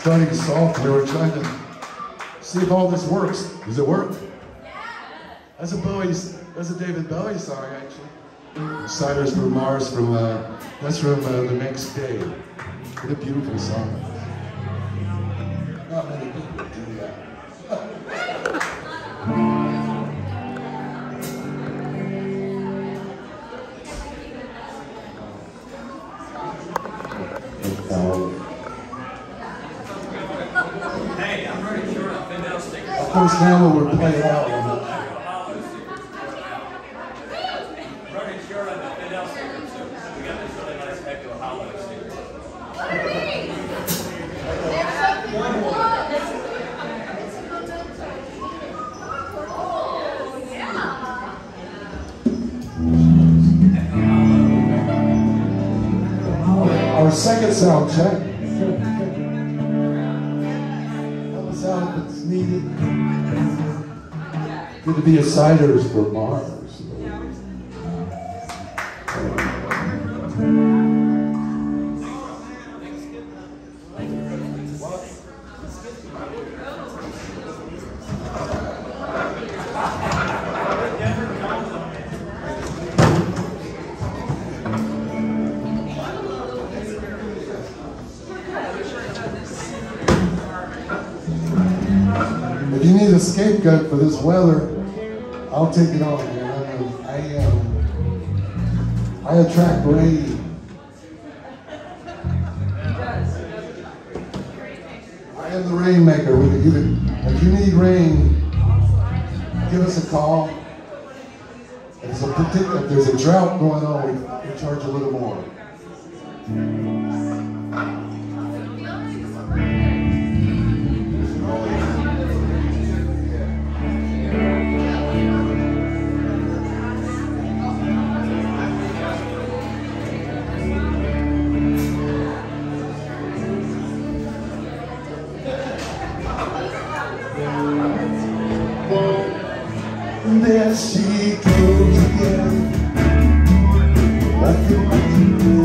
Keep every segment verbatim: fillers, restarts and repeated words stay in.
starting soft here. We're trying to see if all this works. Does it work? That's a Bowie, that's a David Bowie song, actually. Siders from Mars from, uh, that's from uh, The Next Day. What a beautiful song. Not many people do that. Hey, I'm pretty sure I've been down sticking. Of course, now we're playing out. Running short on the Fidel sticker too. We got this really nice Echo Hollow sticker. Our second sound check. All the sound that's needed. Good to be a Siders for Mars. If you need a scapegoat for this weather, I'll take it on, man. I, um, I attract rain. I am the rainmaker. We can, you can, if you need rain, give us a call. If there's a, particular, if there's a drought going on, we, we charge a little more. There she goes again, like a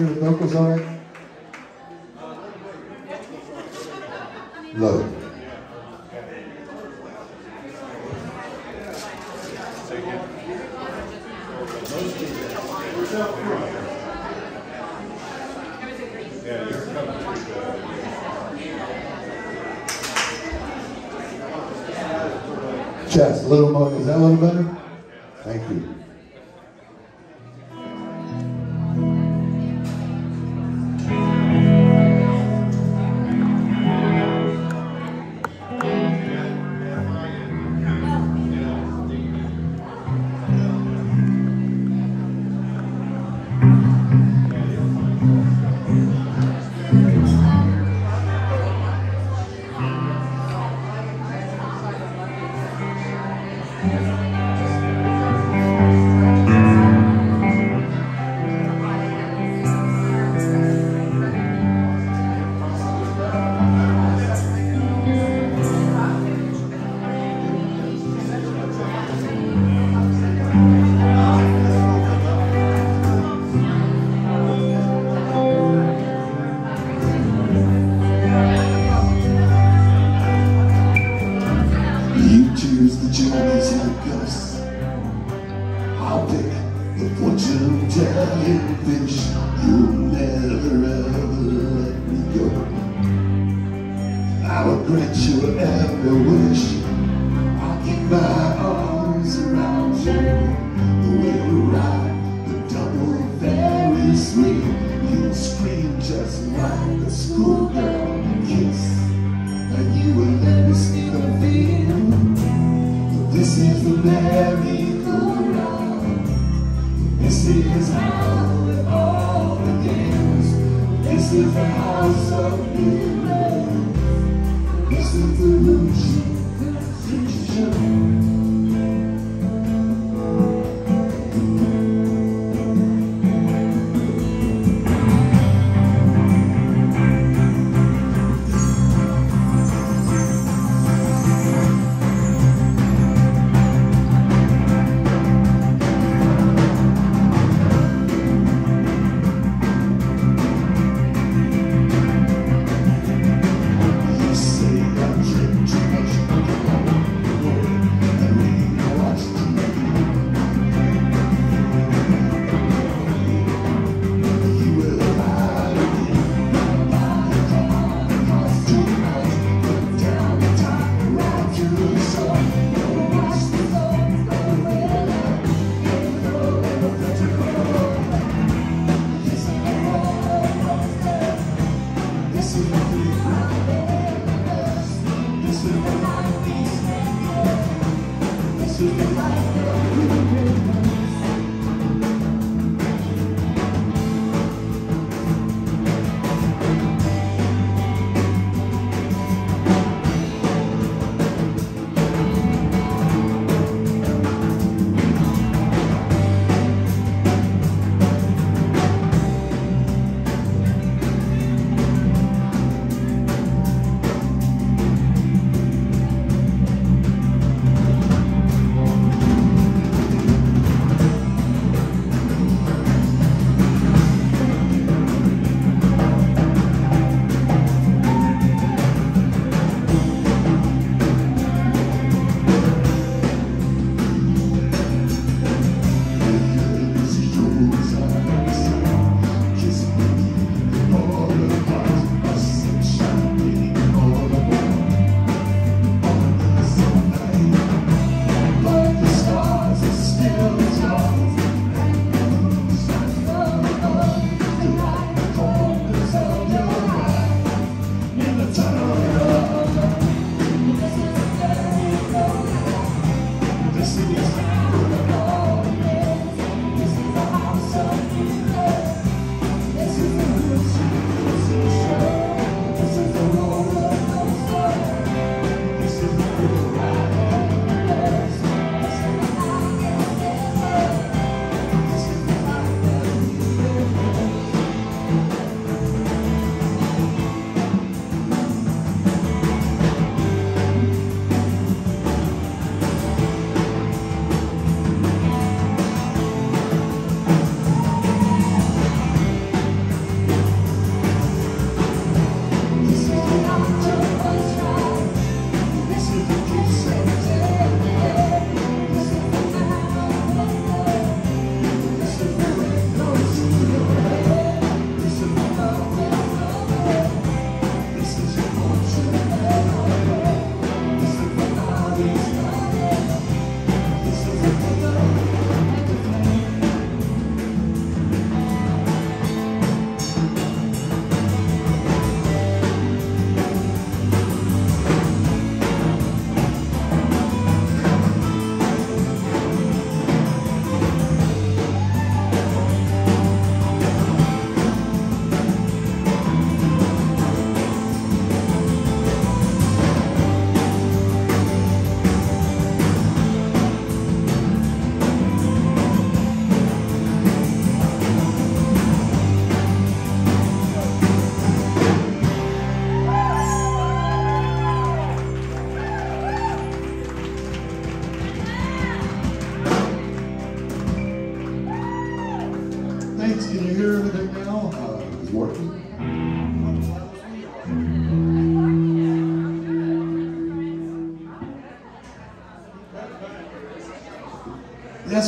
hear the vocals all right? Low. Chest, a little more. Is that a little better? Thank you. I'll pick the fortune-telling fish. You'll never ever let me go. I will grant you every wish. I'll keep my arms around you. We'll ride the double Ferris wheel. You'll scream just like a schoolgirl kiss, and you will let me see the field. This is the merry-go-round. This is how it all begins. This is the house of miracles. This is the Lucci Show.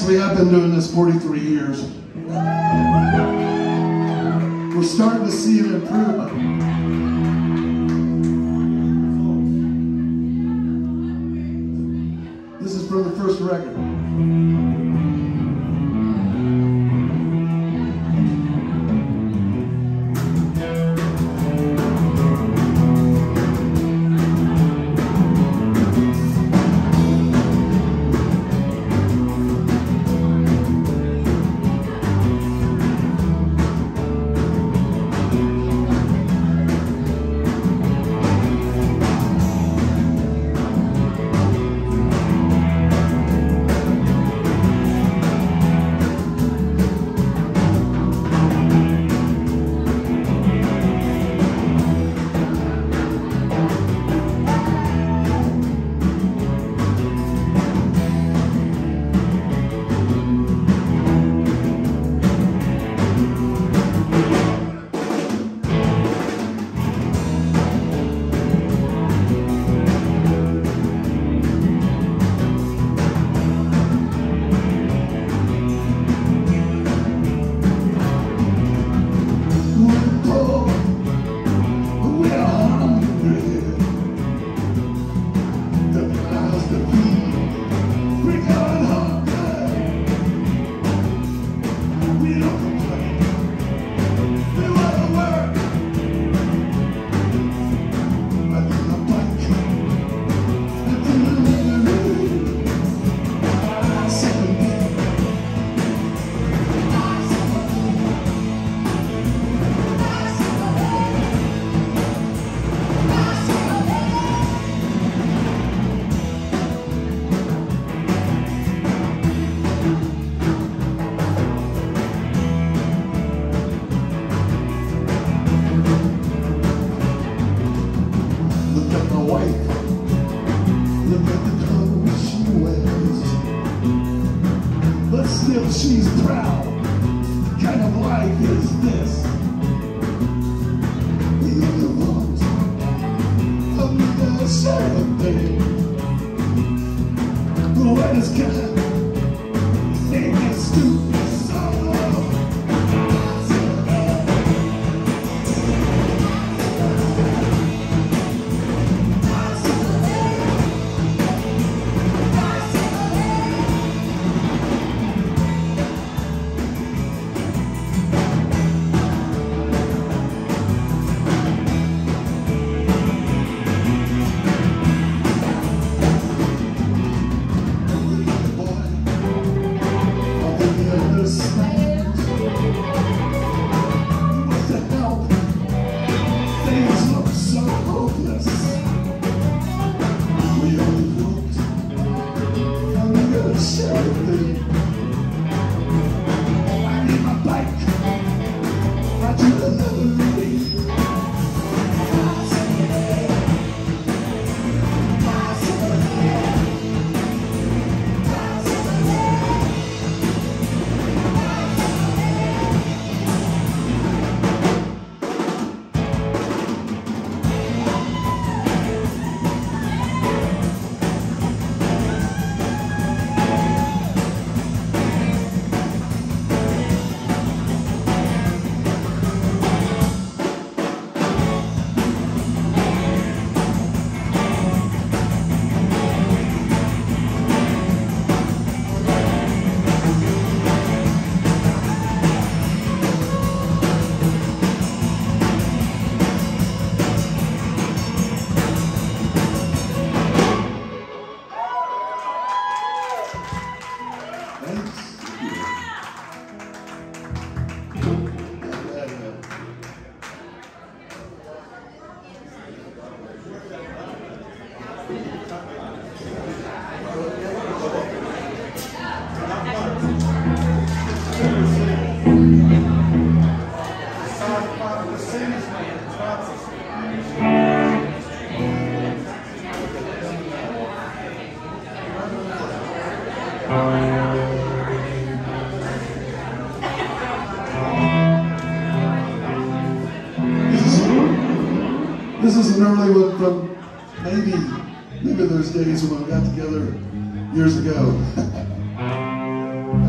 Actually, I've been doing this forty-three years. We're starting to see an improvement. This is from the first record. She's proud. What kind of life is this? We only want a little shadow thing. The weather's kind. Ain't that stupid song? This is an early one from maybe, maybe those days when we got together years ago.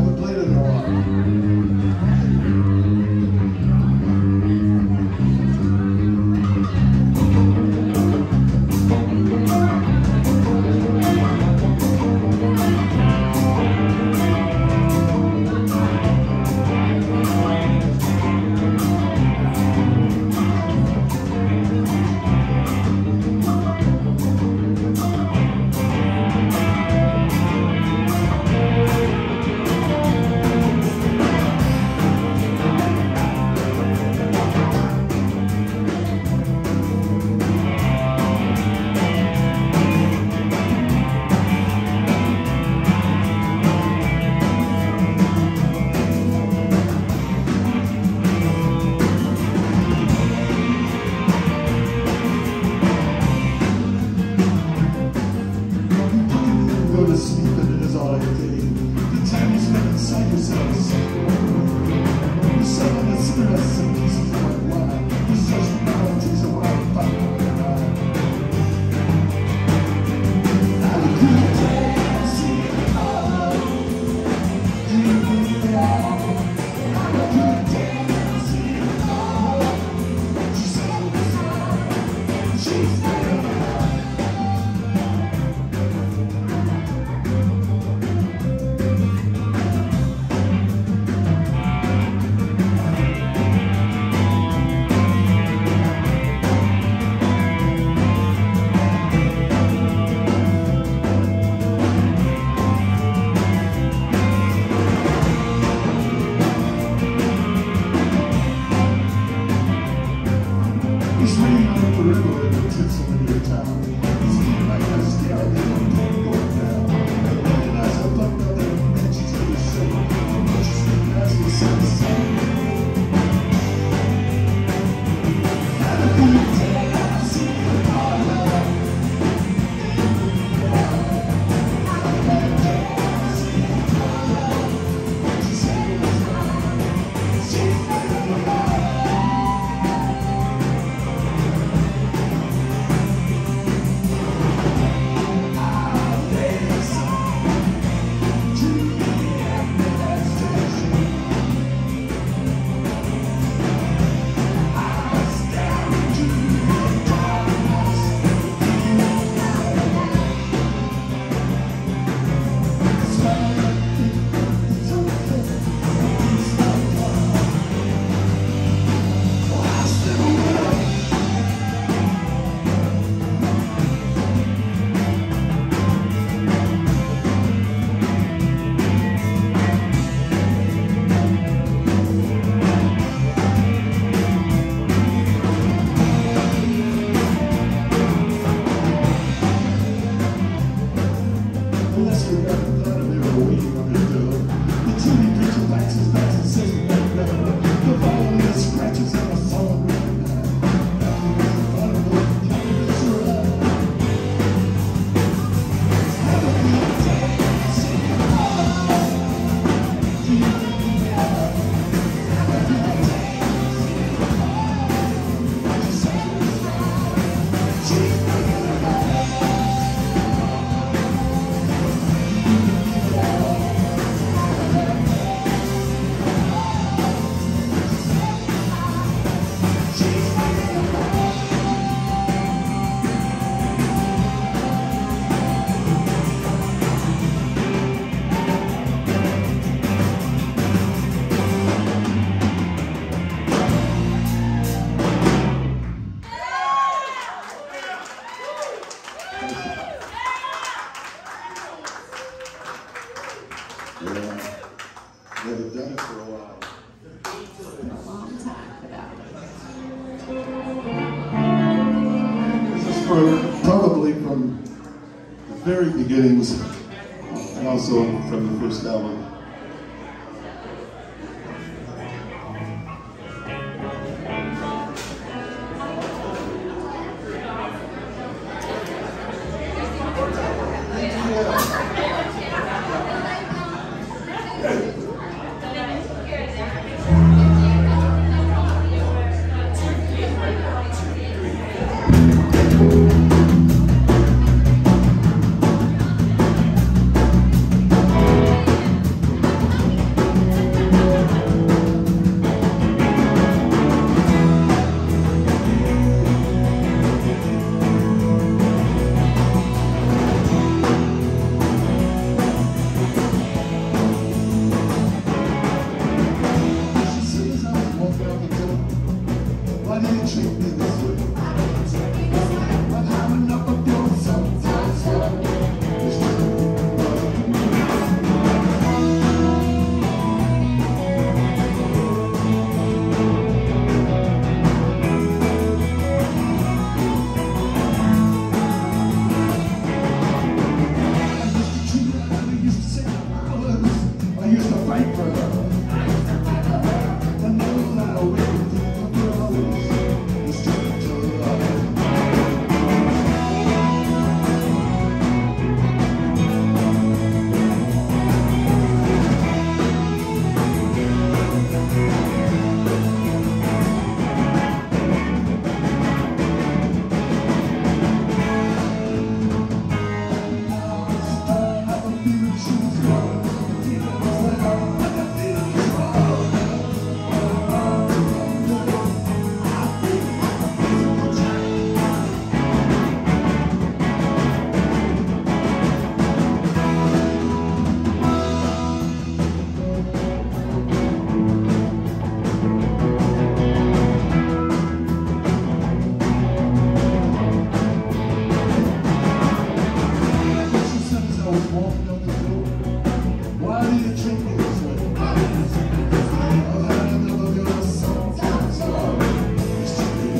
Probably from the very beginnings, and also from the first album. Why do you treat me this way? I've had enough of your sometimes. It's true. I used to fight for her. I know that I will for always. It's turned to love. I have a feeling she's wrong. Why do you treat me this way? I've had enough of your sometimes. It's true.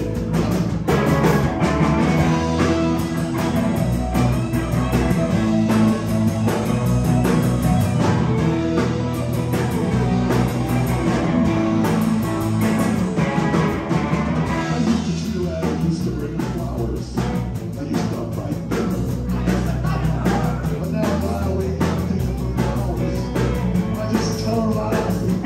I used to treat her as I used to bring her flowers. I used to fight them. But now I wake up thinking of flowers. I just tell her lies.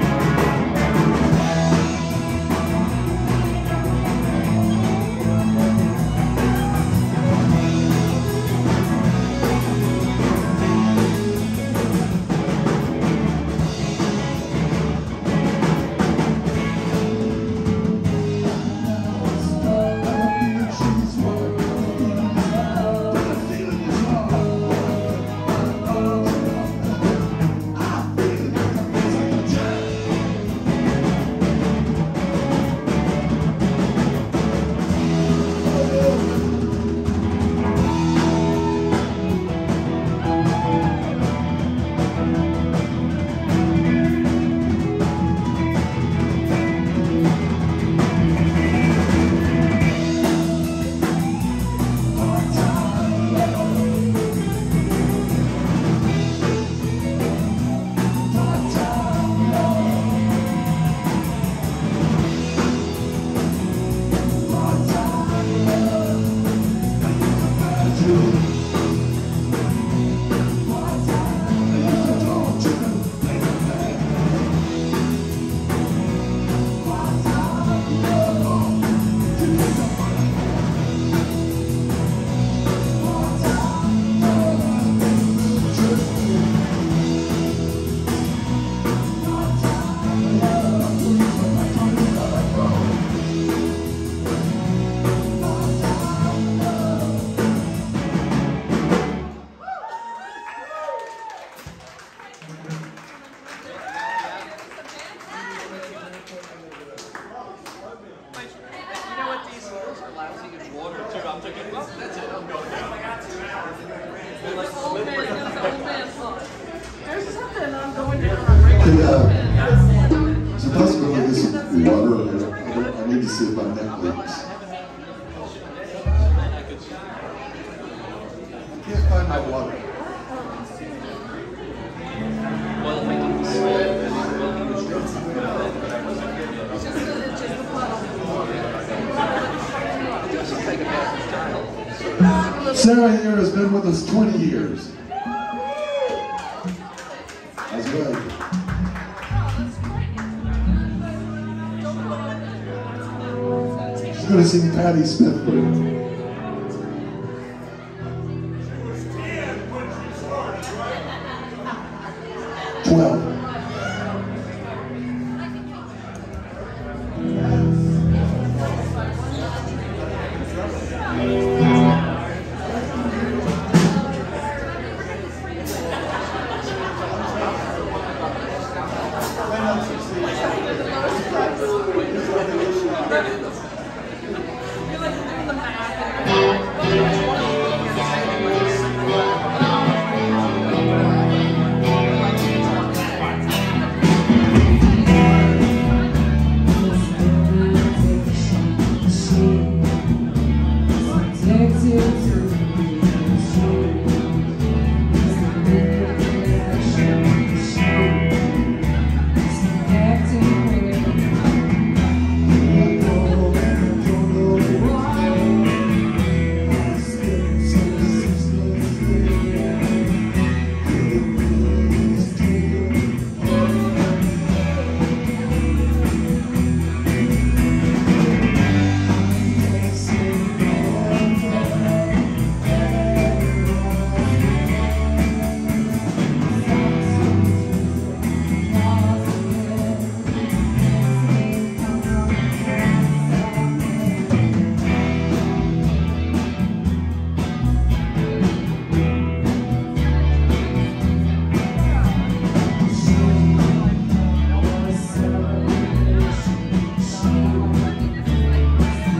Can, uh, is it possible to get some water over here? I, don't, I need to see if my neck leaks. I can't find my water. Sarah here has been with us twenty years. That's right. She's going to sing Patti Smith for you. Twelve.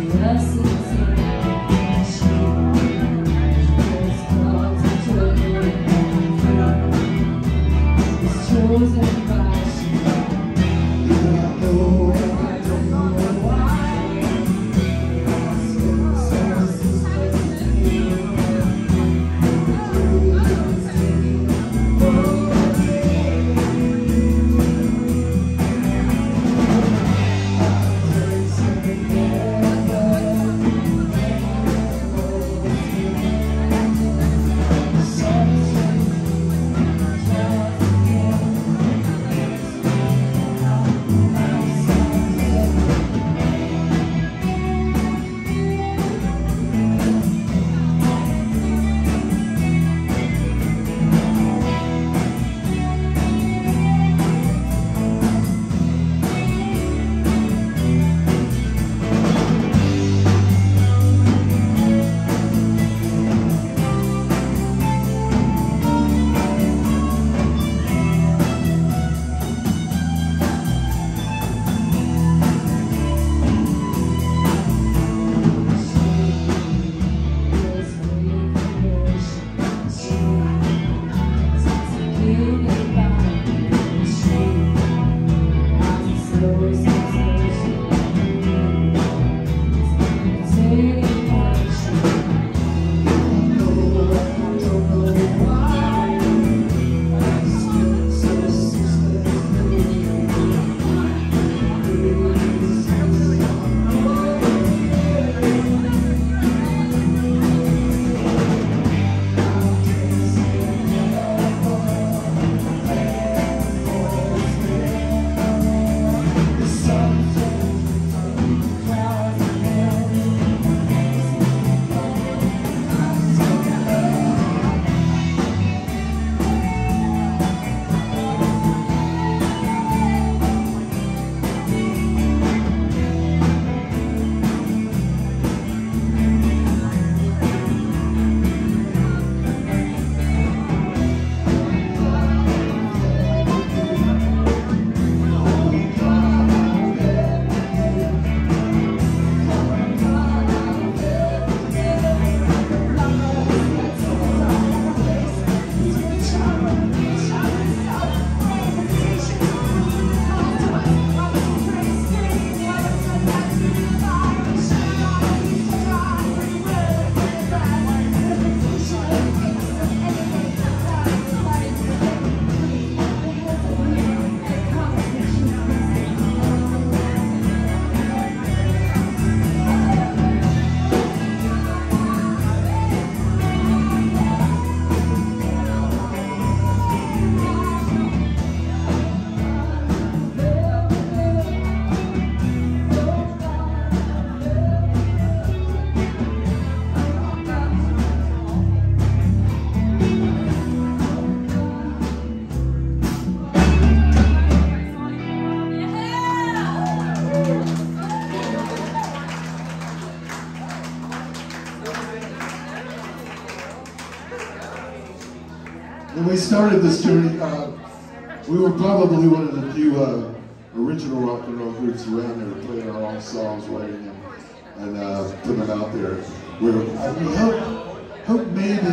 When we started this journey, uh, we were probably one of the few uh, original rock and roll groups around there playing our own songs, writing them, and uh, putting them out there. We're, uh, we hope, hope maybe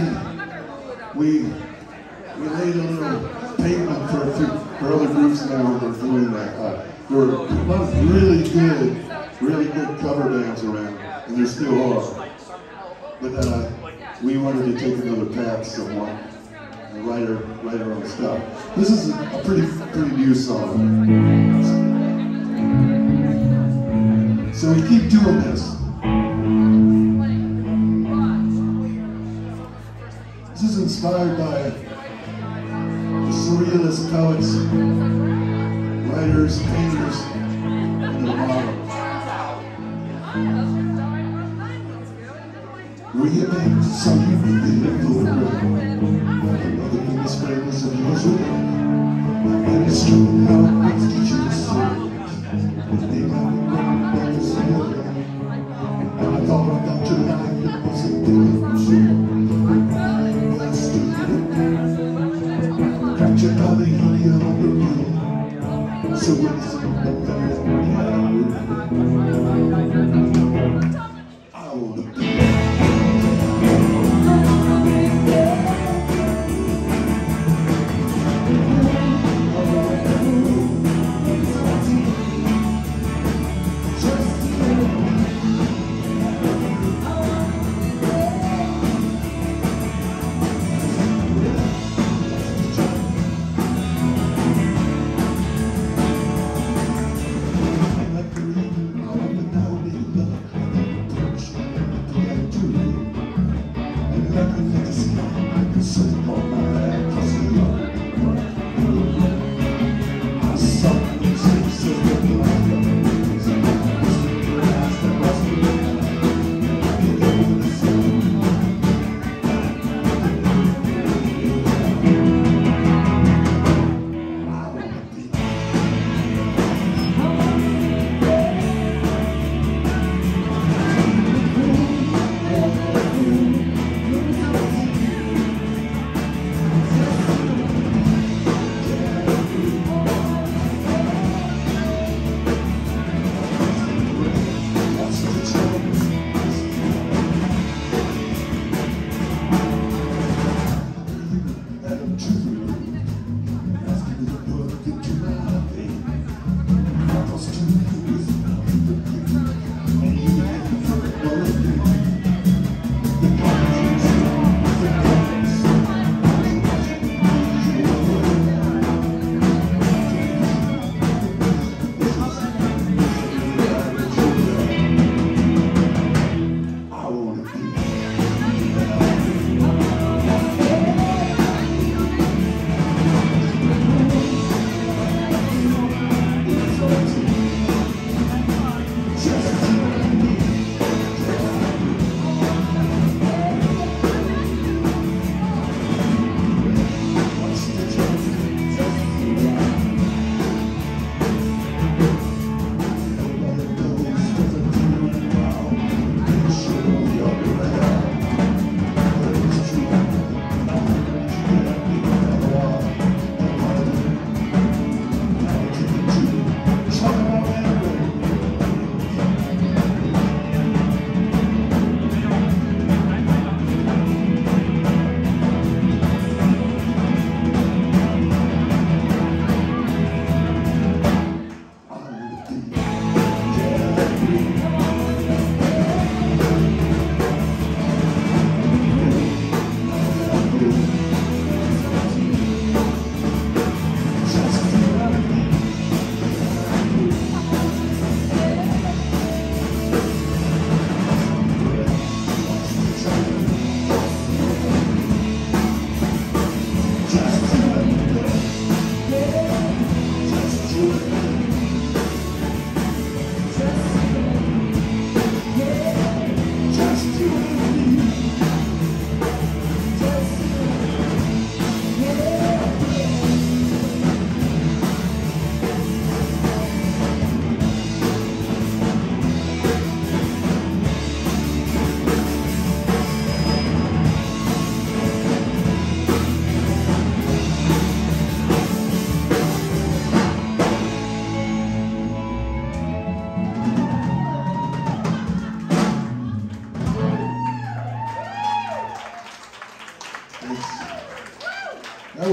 we, we laid a little pavement for, a few, for other groups now that are doing that. Uh, there were a lot of really good, really good cover bands around, and there still are. But uh, we wanted to take another path somewhat. Write our, write our own stuff. This is a pretty, pretty new song. So we keep doing this. This is inspired by the surrealist poets, writers, painters, and their models. We have been something in the world. Other people's friends and yours with them. And it's true how it's to choose so. They got me running by the spirit. And I thought about your life, it wasn't different, sure. That's stupid. Captured by the helium on the road. So it's something that I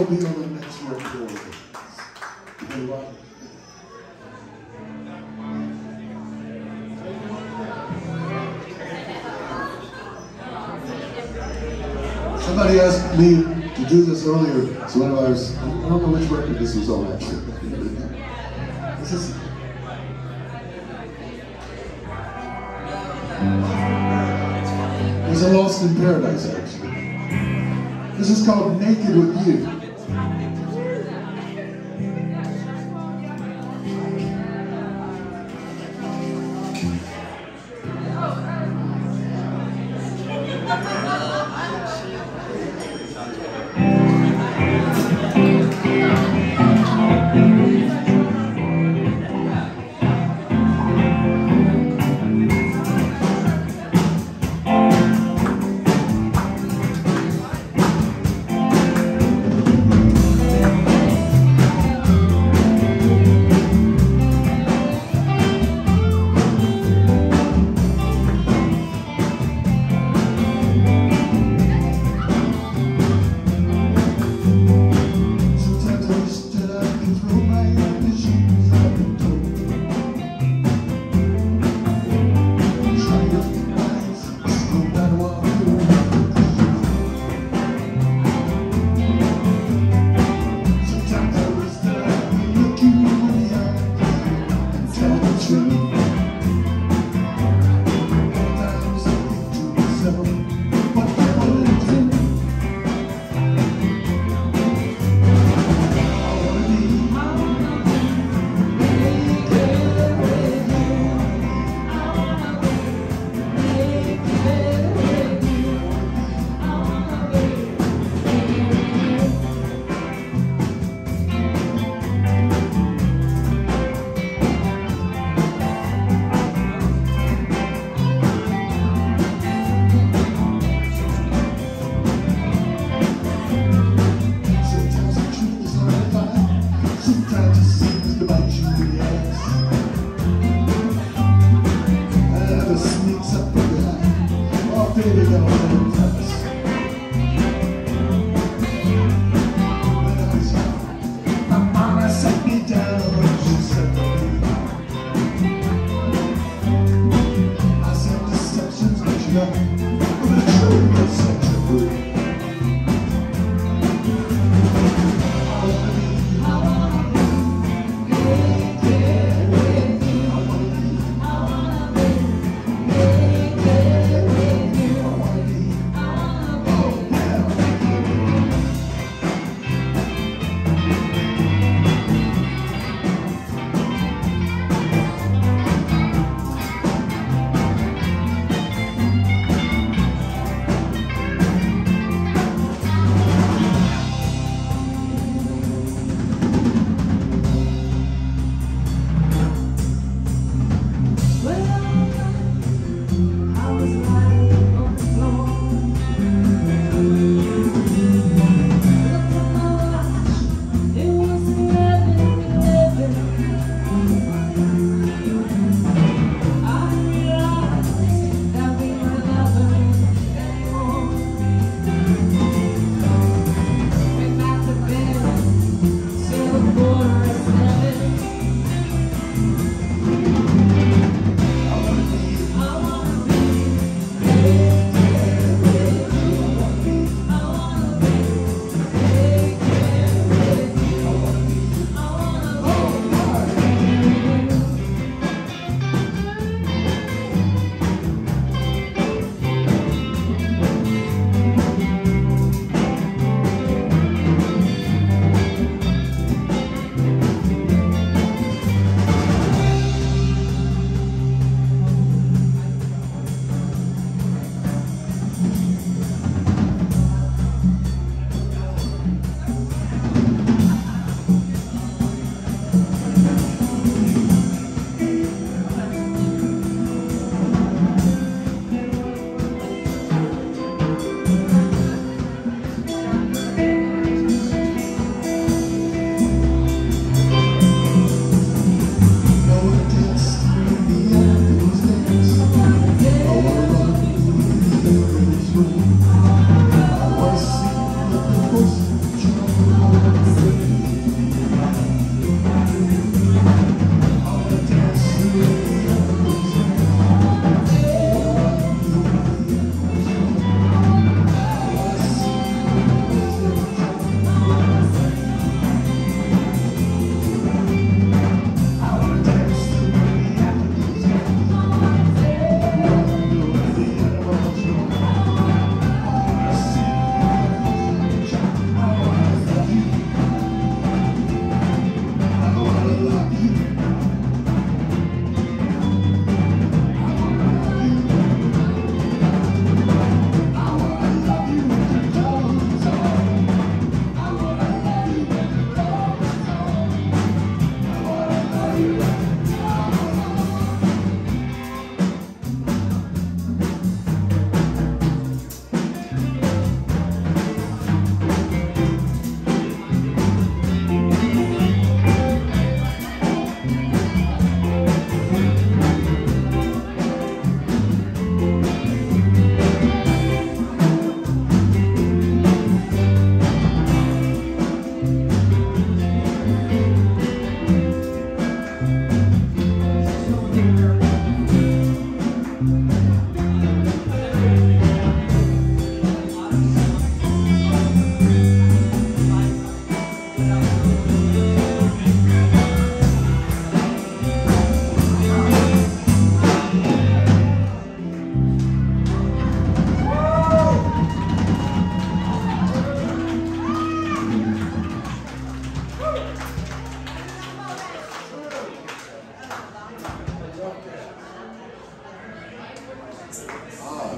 will be on the next record. Everybody. Somebody asked me to do this earlier, so when I was, I don't know which record this was on actually. This is, it was a Lost in Paradise actually. This is called Naked With You.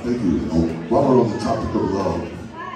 Thank you. While we're on the topic of love,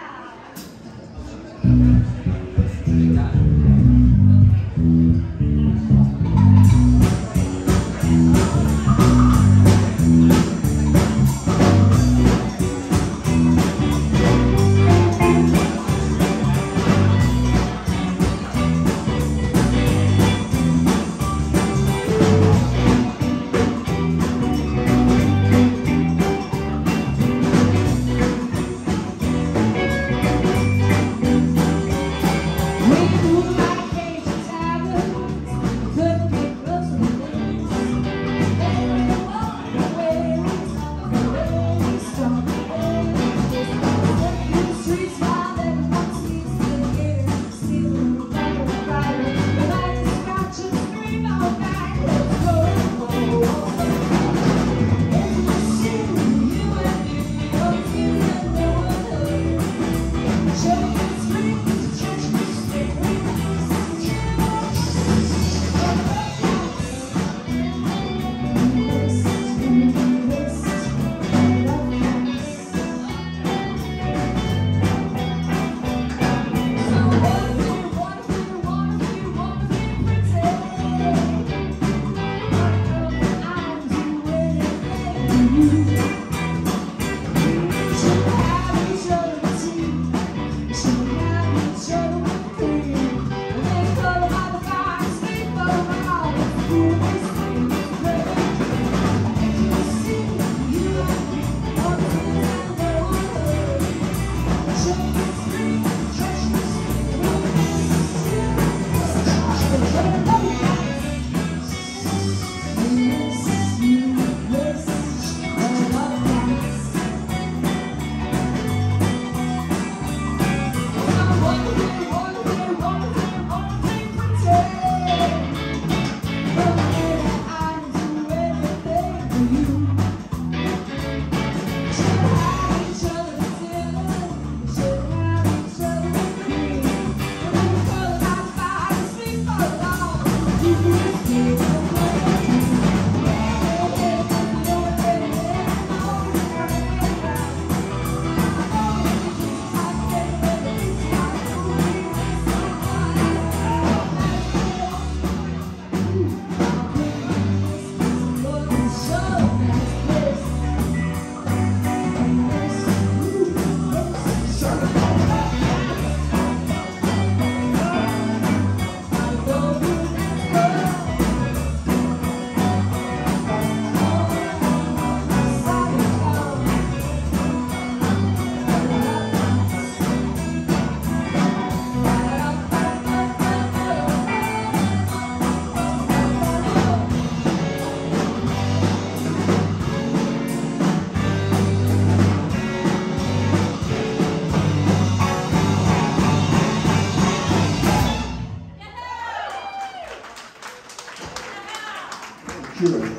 Sure.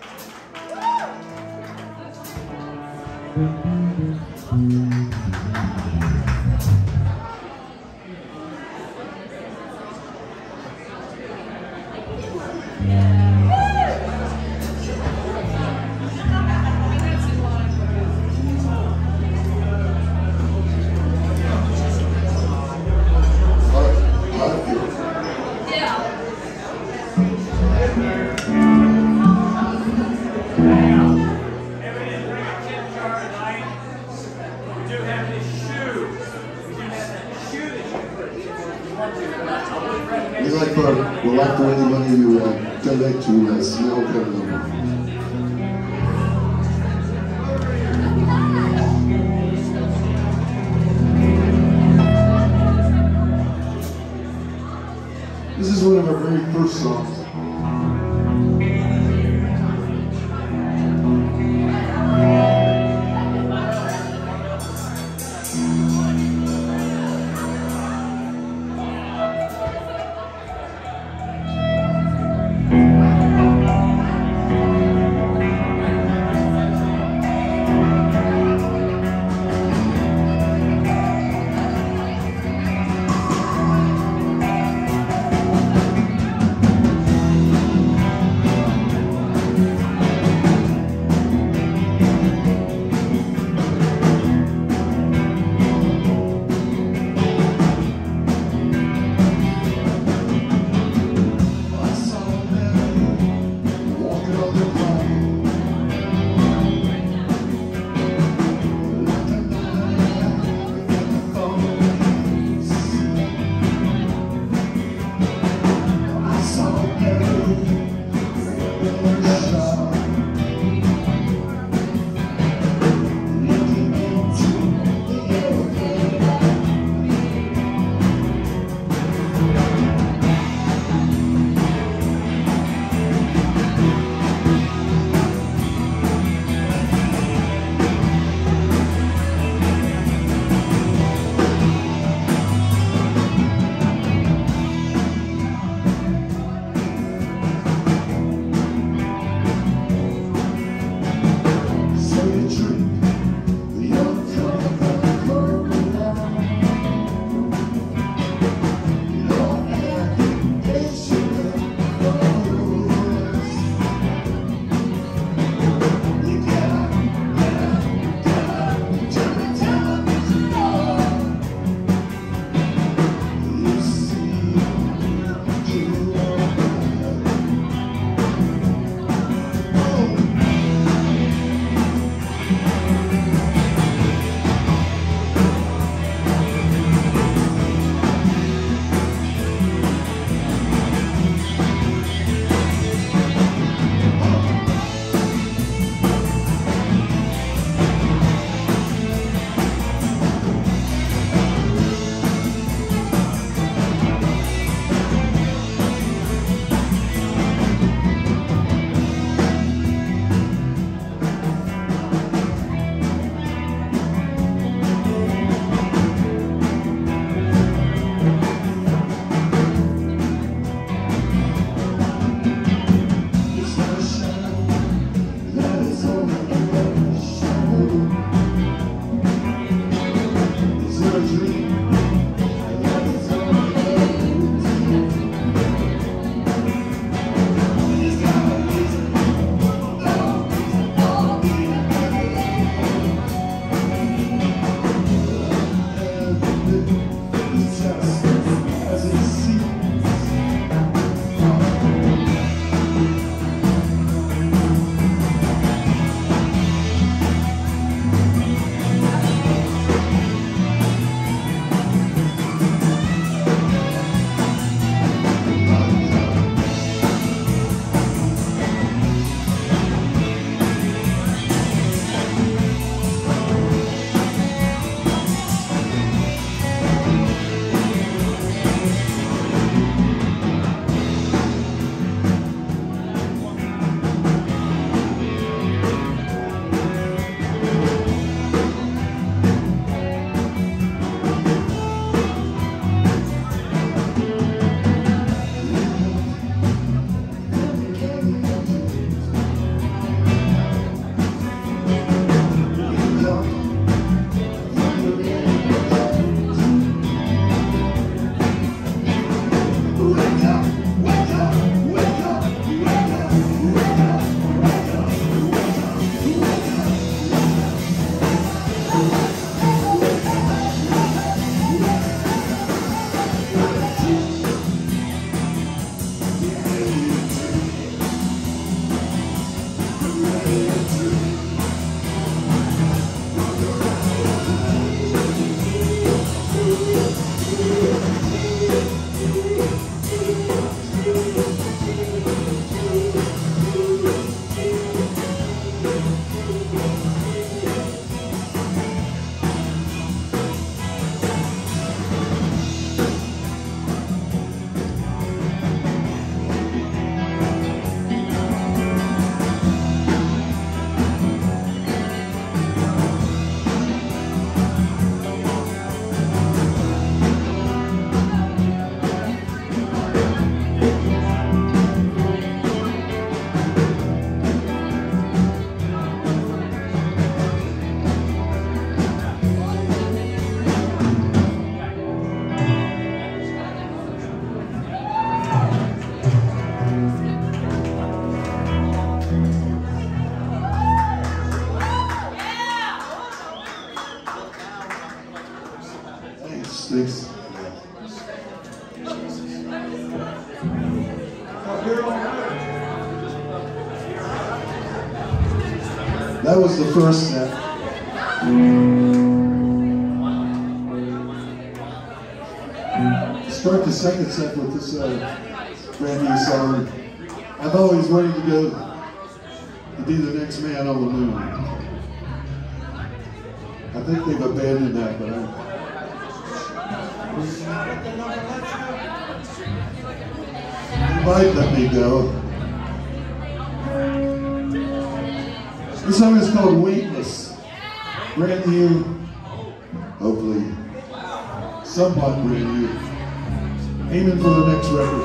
We'd like for, we'd like for anybody to uh, donate to uh, Smell Kevin. This is one of our very first songs. Six. That was the first set. Start the second set with this uh, brand new song. I've always wanted to go to be the next man on the moon. I think they've abandoned that, but I... They might let me go. This song is called Weightless. Brand new, hopefully, somewhat brand new. Aiming for the next record.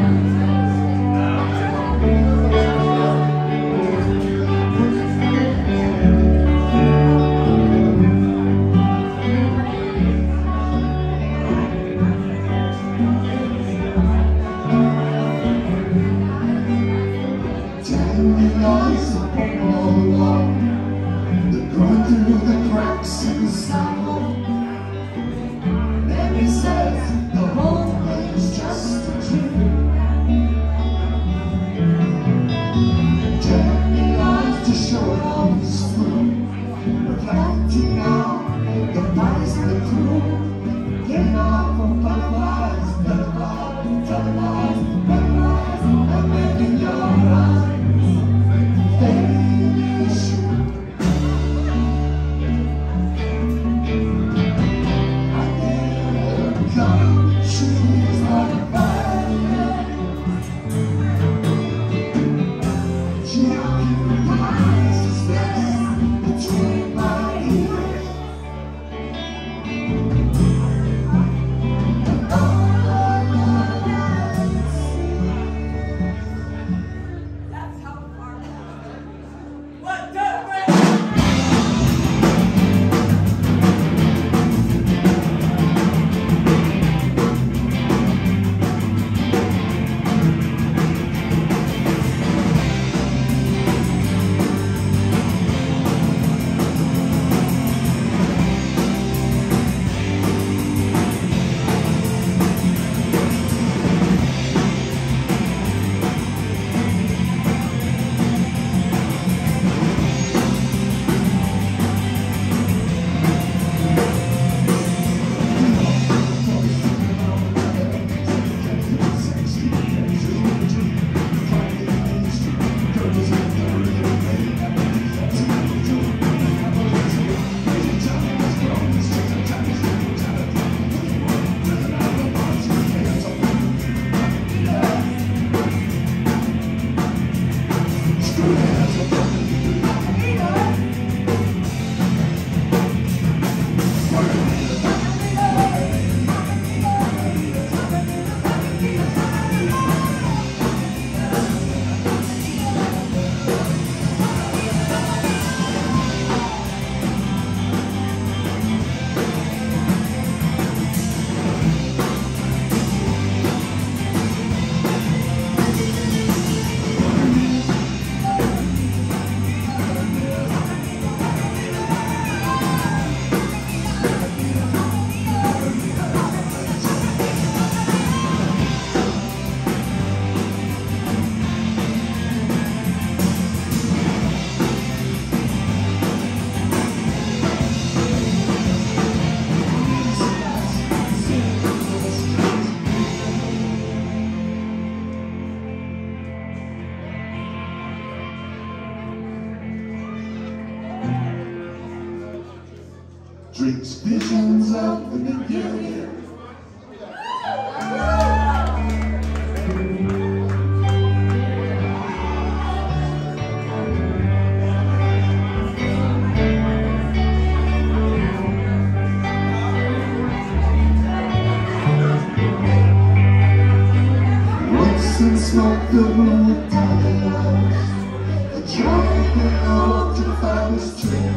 Drinks visions of the beginning. Once and smoke the room down the lines. A giant and old to find his tree.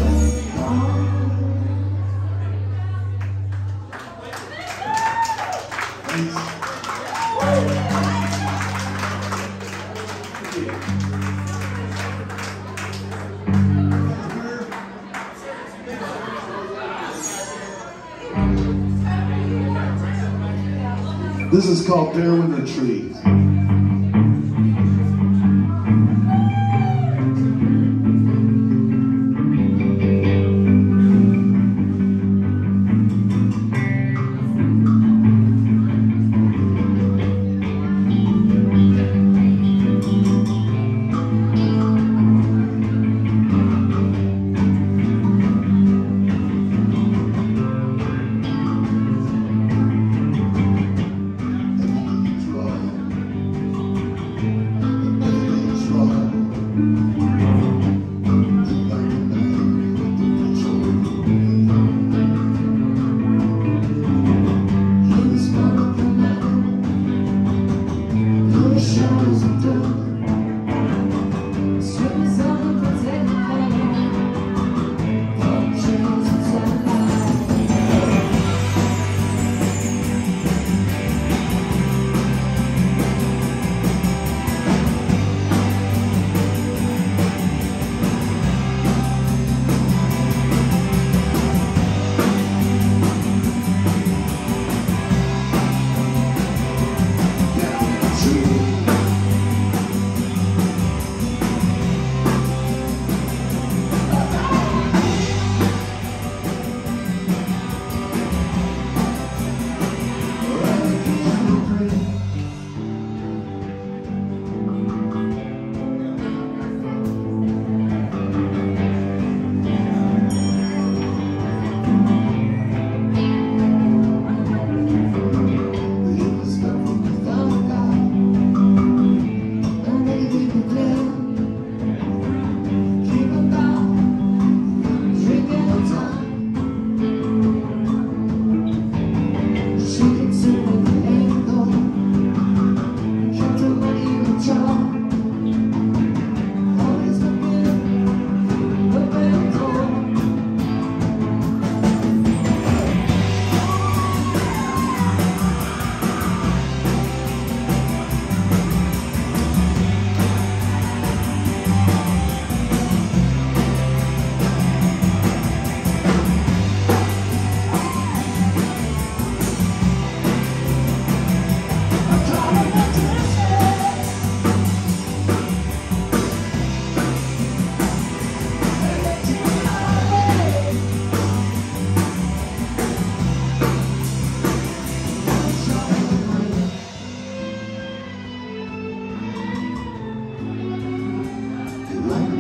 This is called Bare Winter Trees.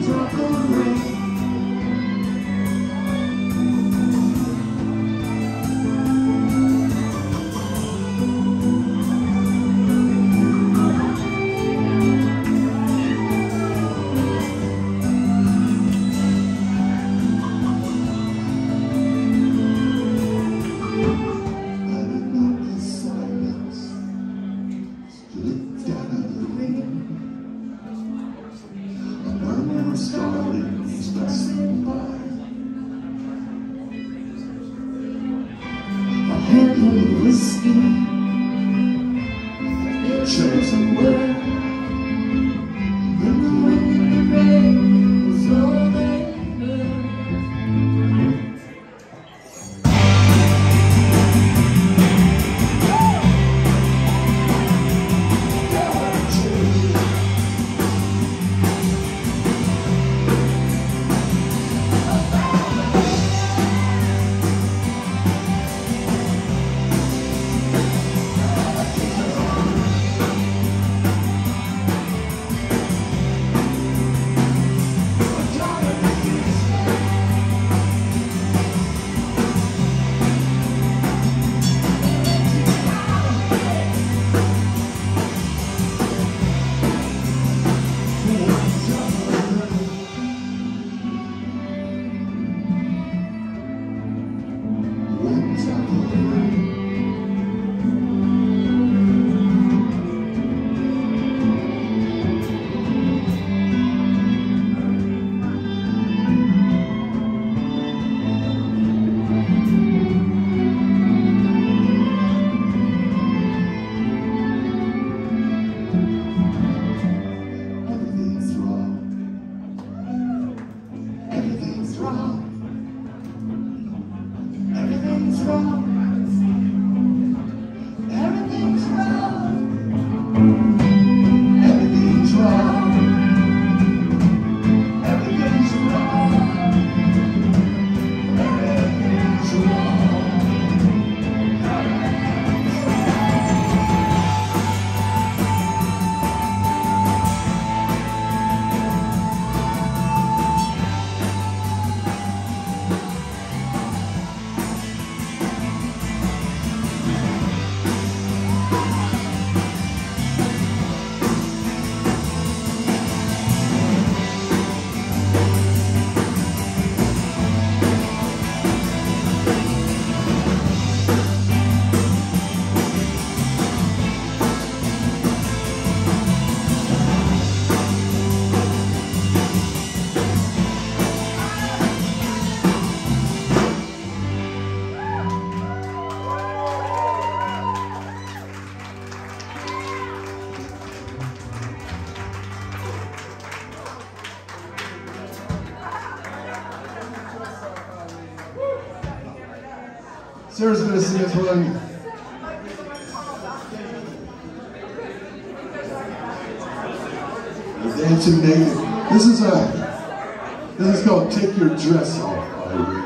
drop of rain. Chosen word, and when the rain was all they heard. Sarah's going to see us one. The Dancing Naked. This is a. This is called "Take Your Dress Off" by Ray.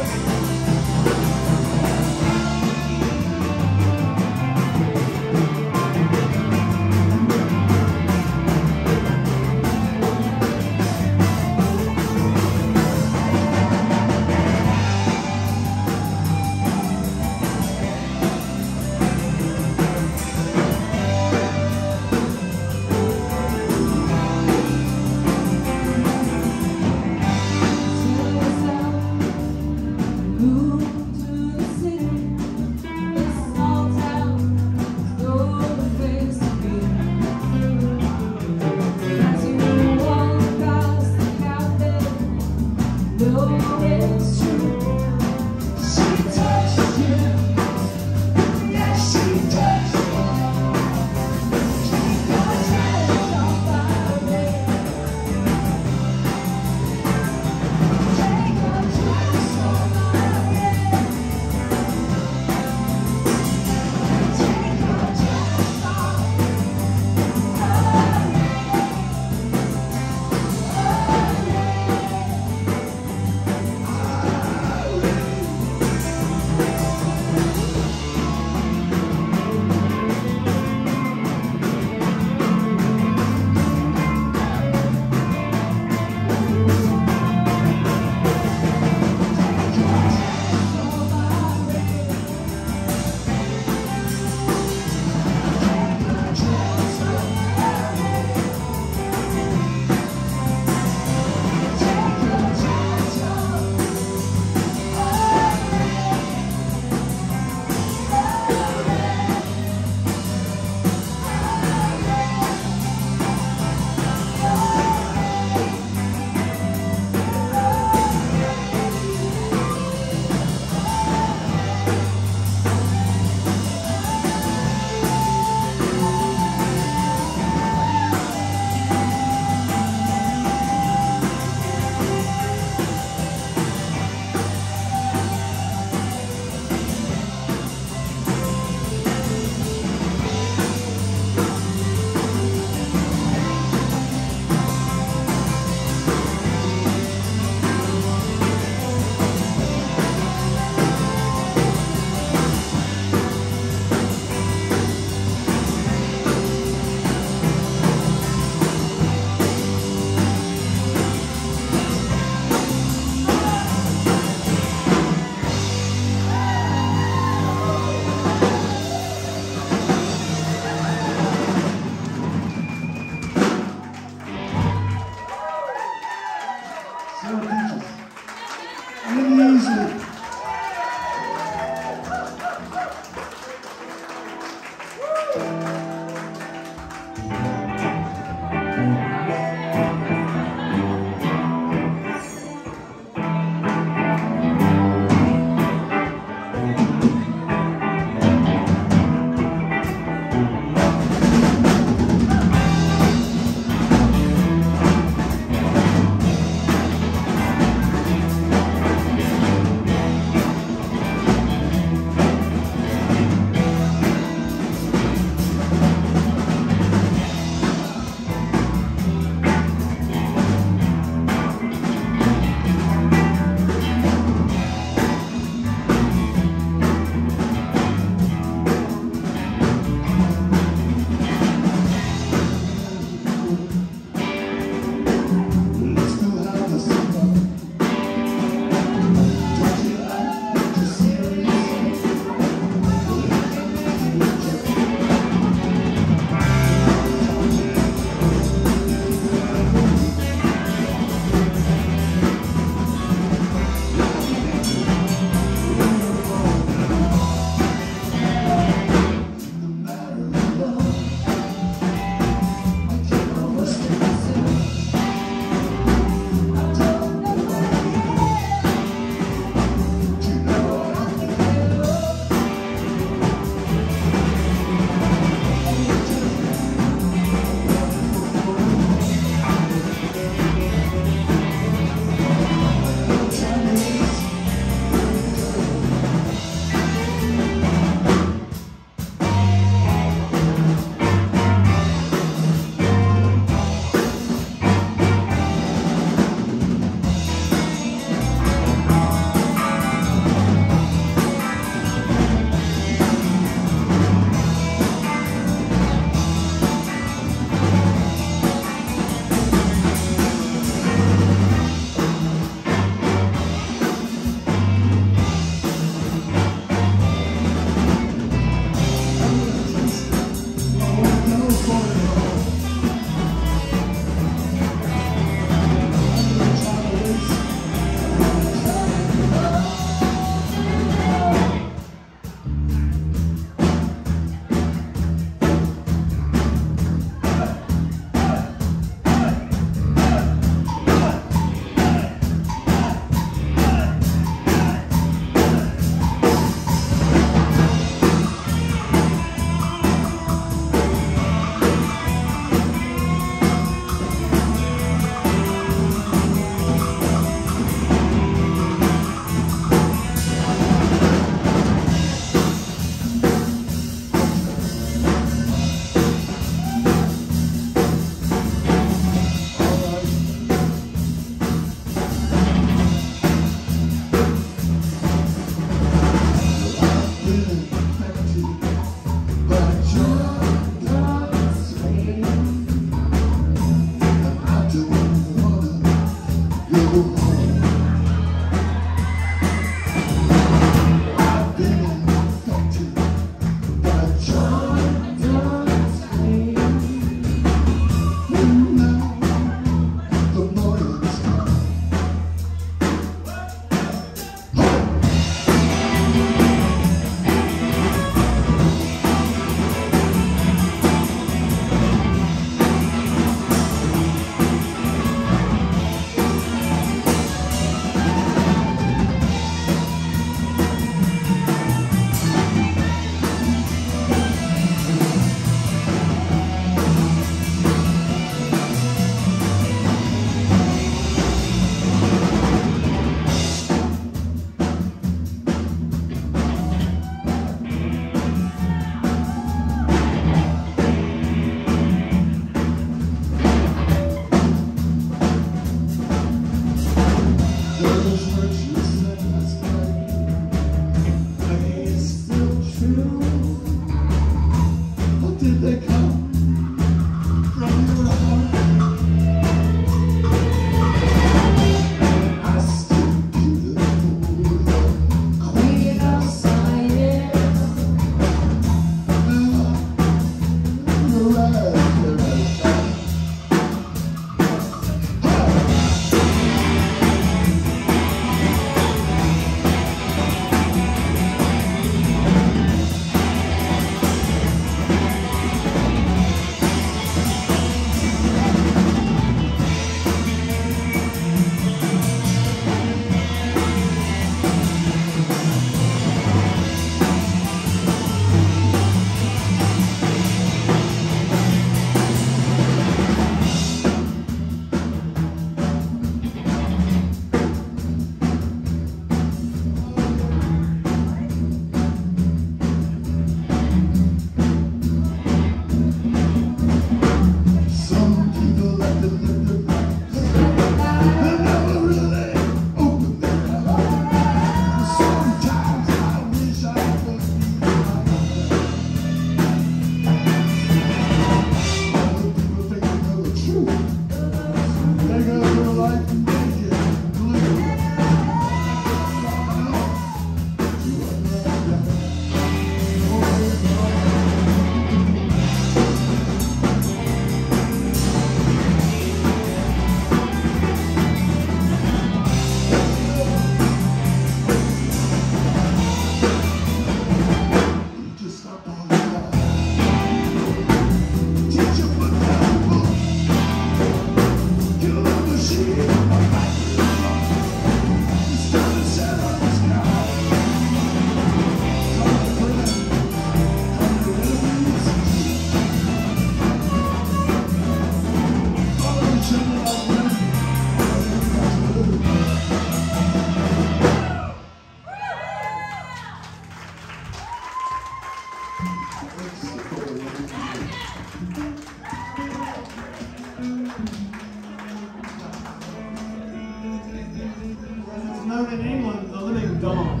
born in England, the living dance.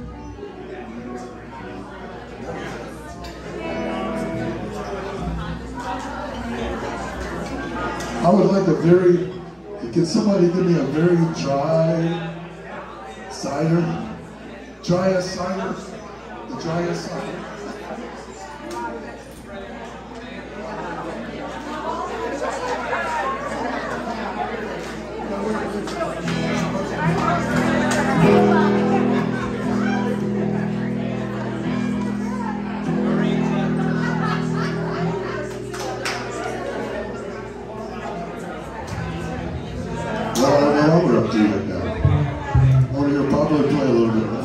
I would like a very, can somebody give me a very dry cider? Driest cider? The driest cider? We're up to it now. I want to hear Pablo play a little bit.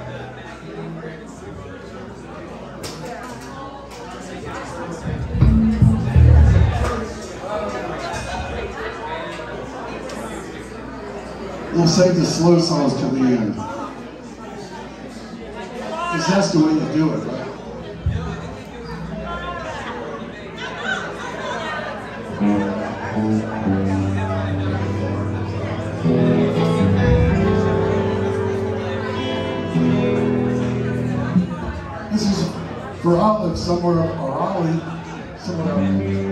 We'll save the slow songs till the end. Because that's the way to do it, right? This is for Olive somewhere, or Ollie, somewhere else.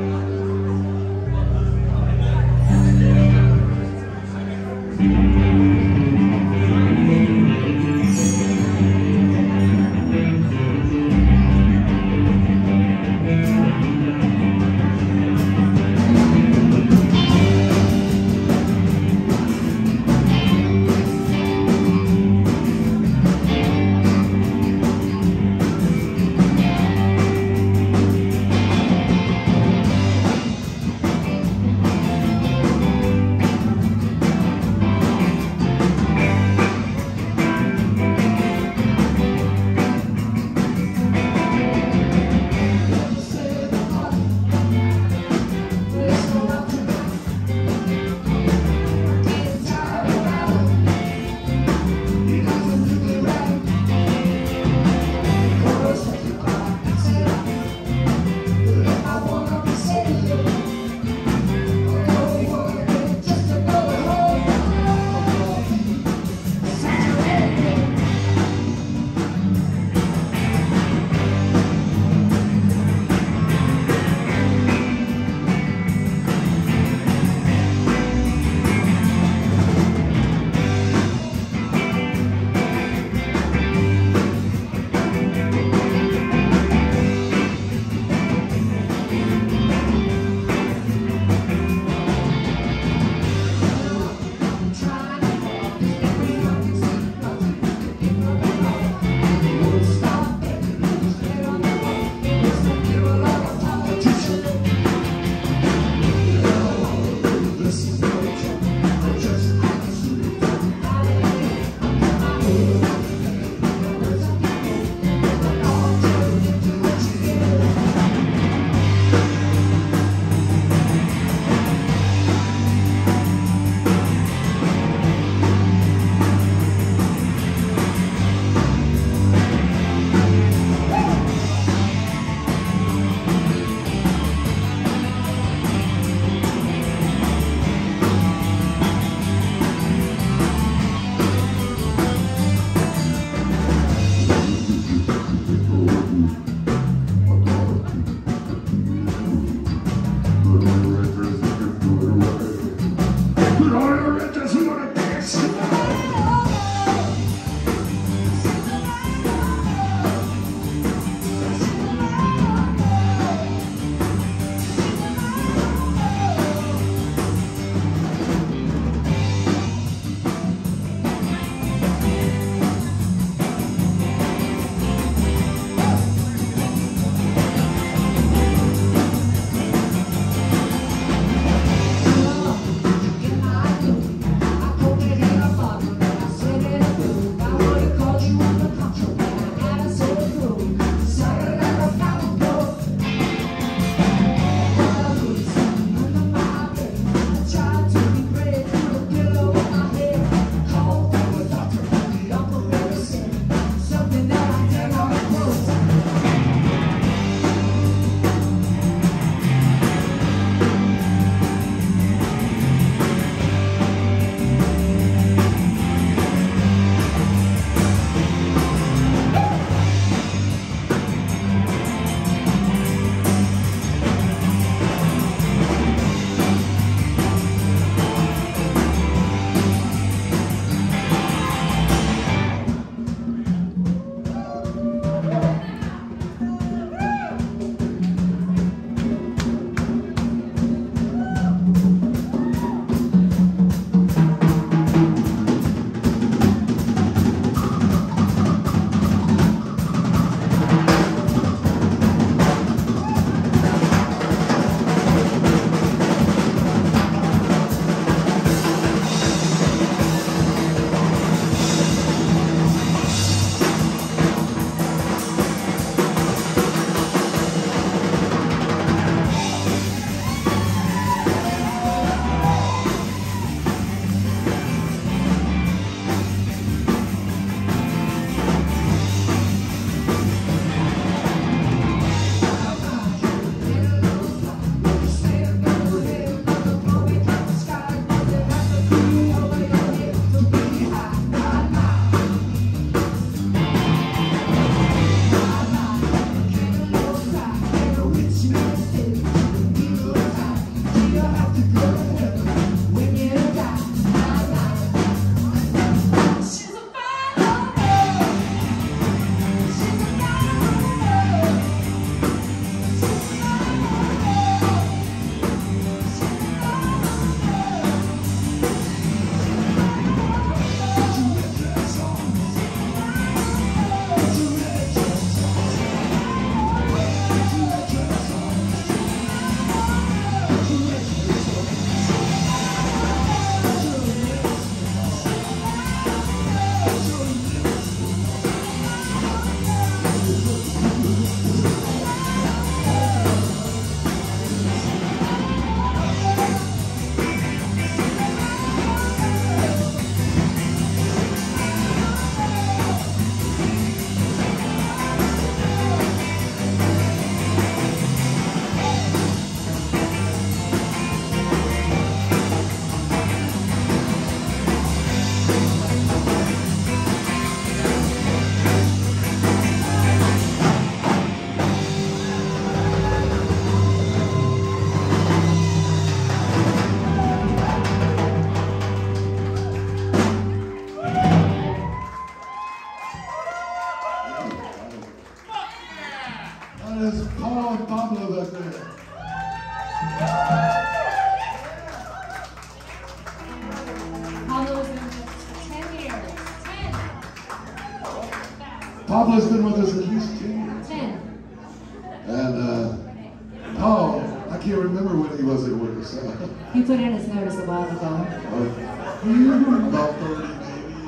Papa's been with us at least ten years. Ten. And, uh, oh, I can't remember when he wasn't with us. He put in his notice a while ago. Uh, about thirty, maybe.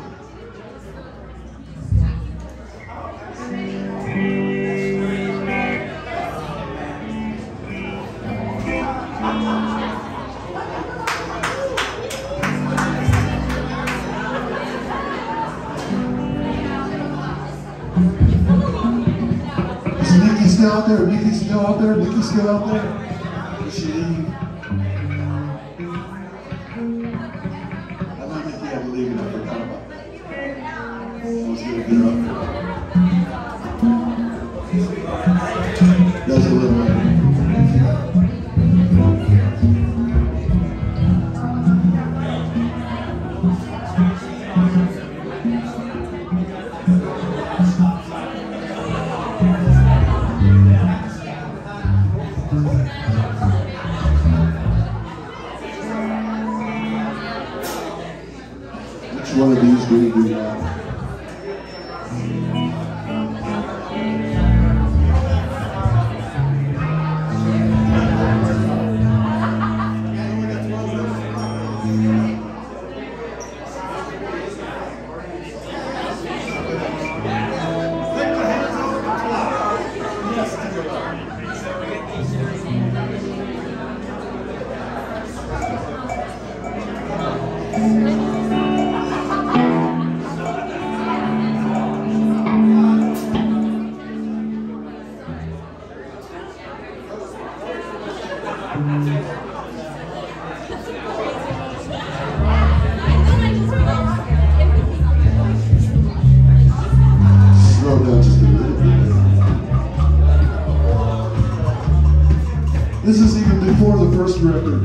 Is Nikki still out there? Nikki still out there? Nikki still out there? Is she leaving? I know Nikki had to leave and I forgot about that. I was going to get her up there. That's a little later. Which one of these do we do now? Slow down just a little bit. This is even before the first record.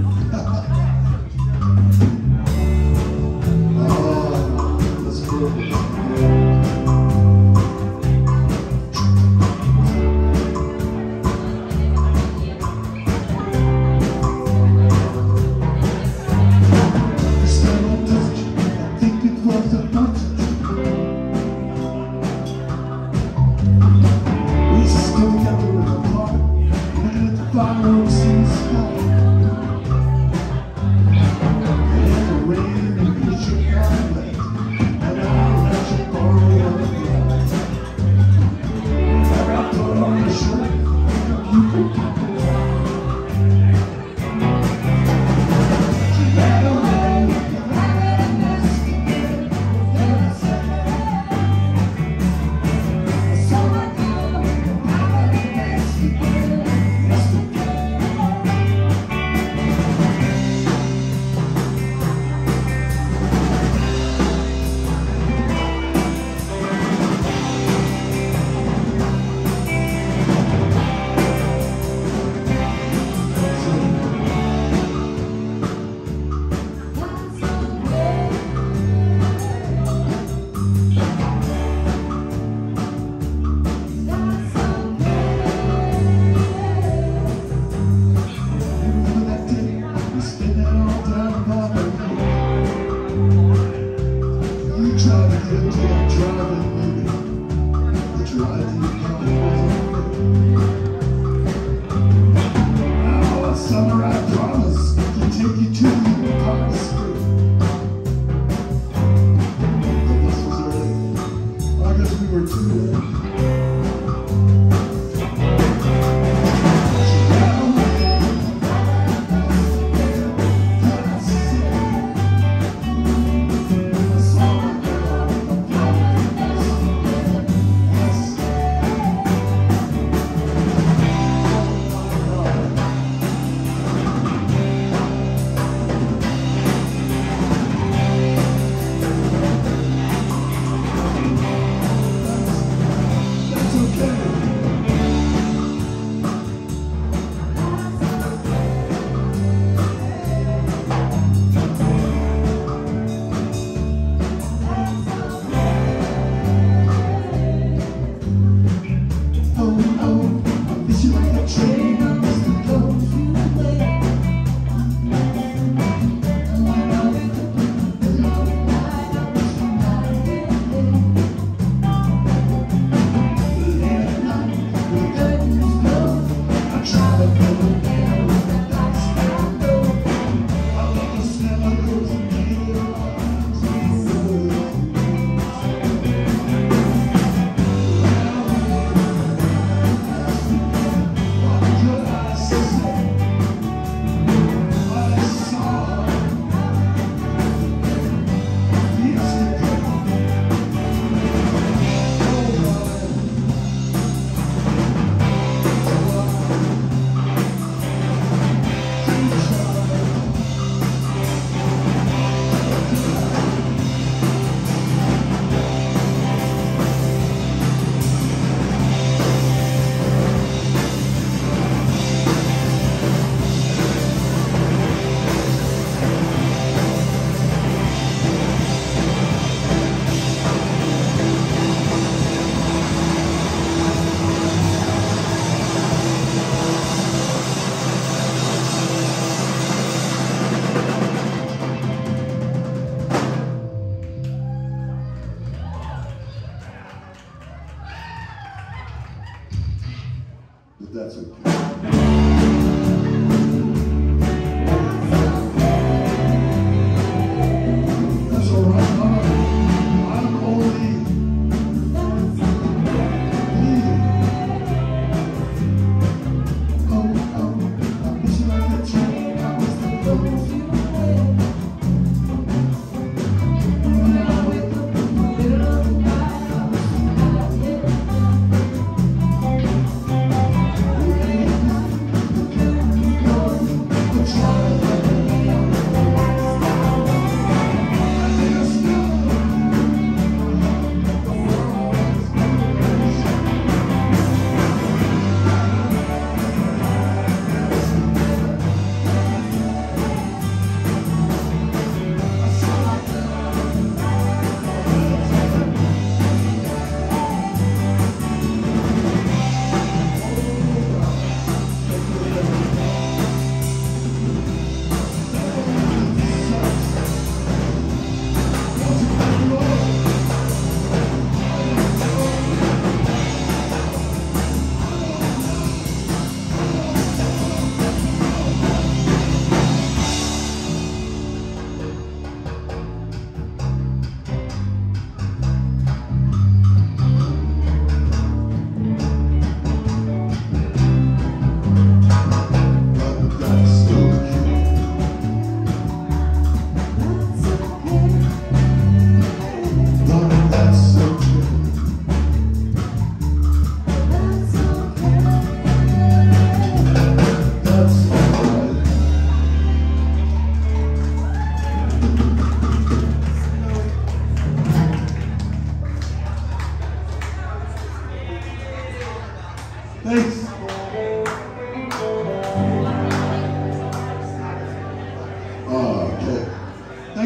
Oh, that's perfect.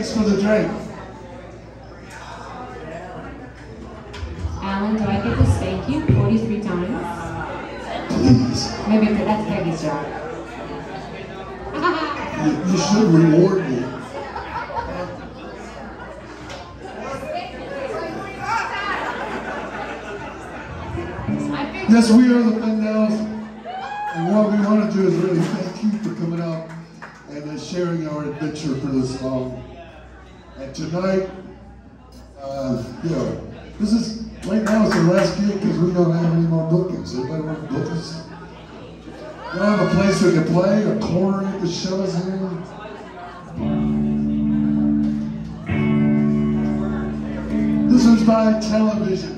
Thanks for the drink. Alan, do I get to spank you forty-three times? Please. Maybe that's Peggy's job. You, you should reward me. Yes, we are the Mendells, and what we want to do is really thank you for coming out and uh, sharing our adventure for this long. And tonight, uh, you know, this is, right now it's the last gig because we don't have any more bookings. Anybody want to book us? We don't have a place we can play, a corner you can show us in. This is by television.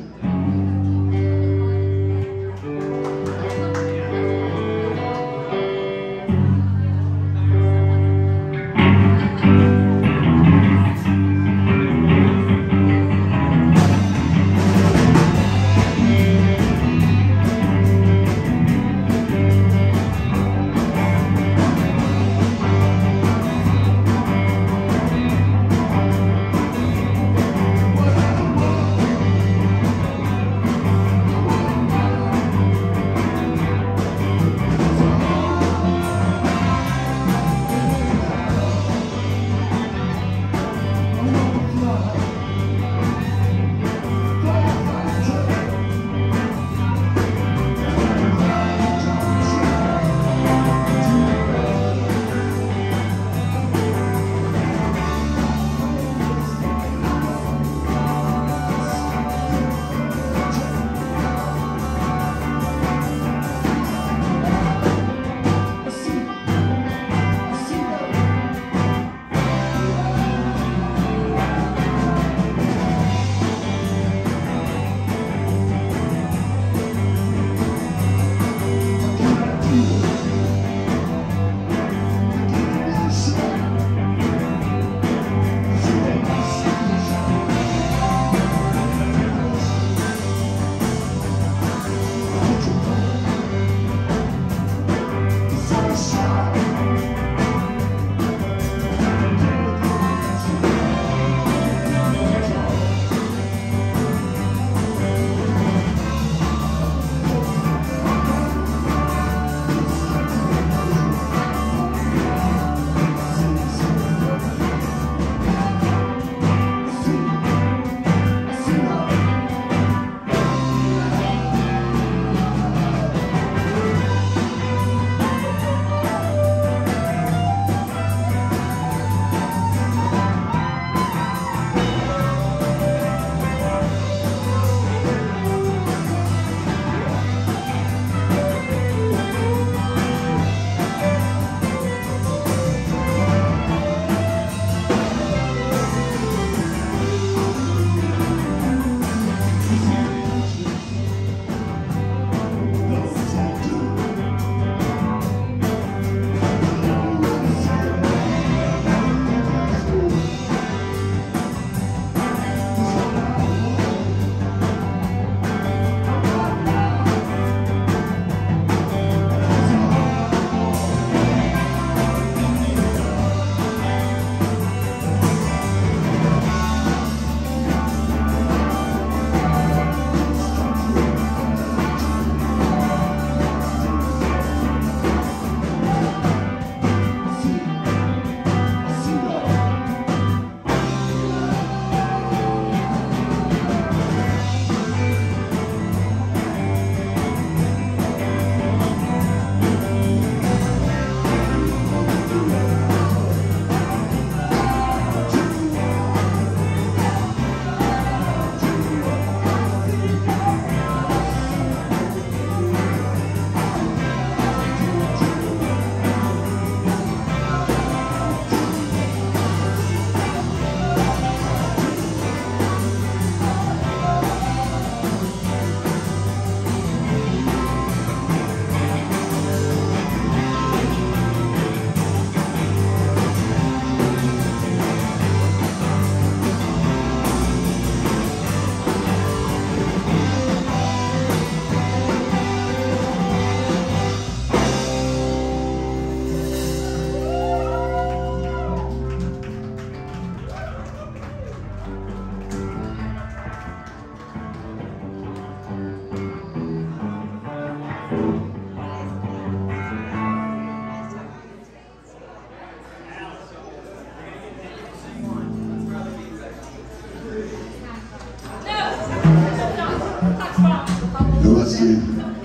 let's see.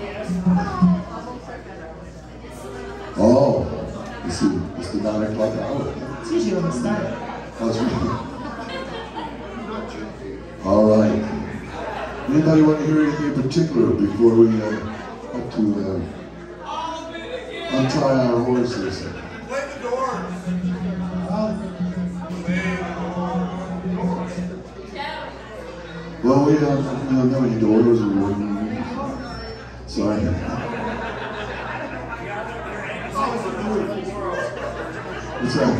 Oh, let's see. It's the nine o'clock hour. It's usually when we start. That's right. All right. Anybody want to hear anything in particular before we uh, have to uh, untie our horses? Play the doors. Well, we don't, we don't know any doors or wooden. Sorry. What's that?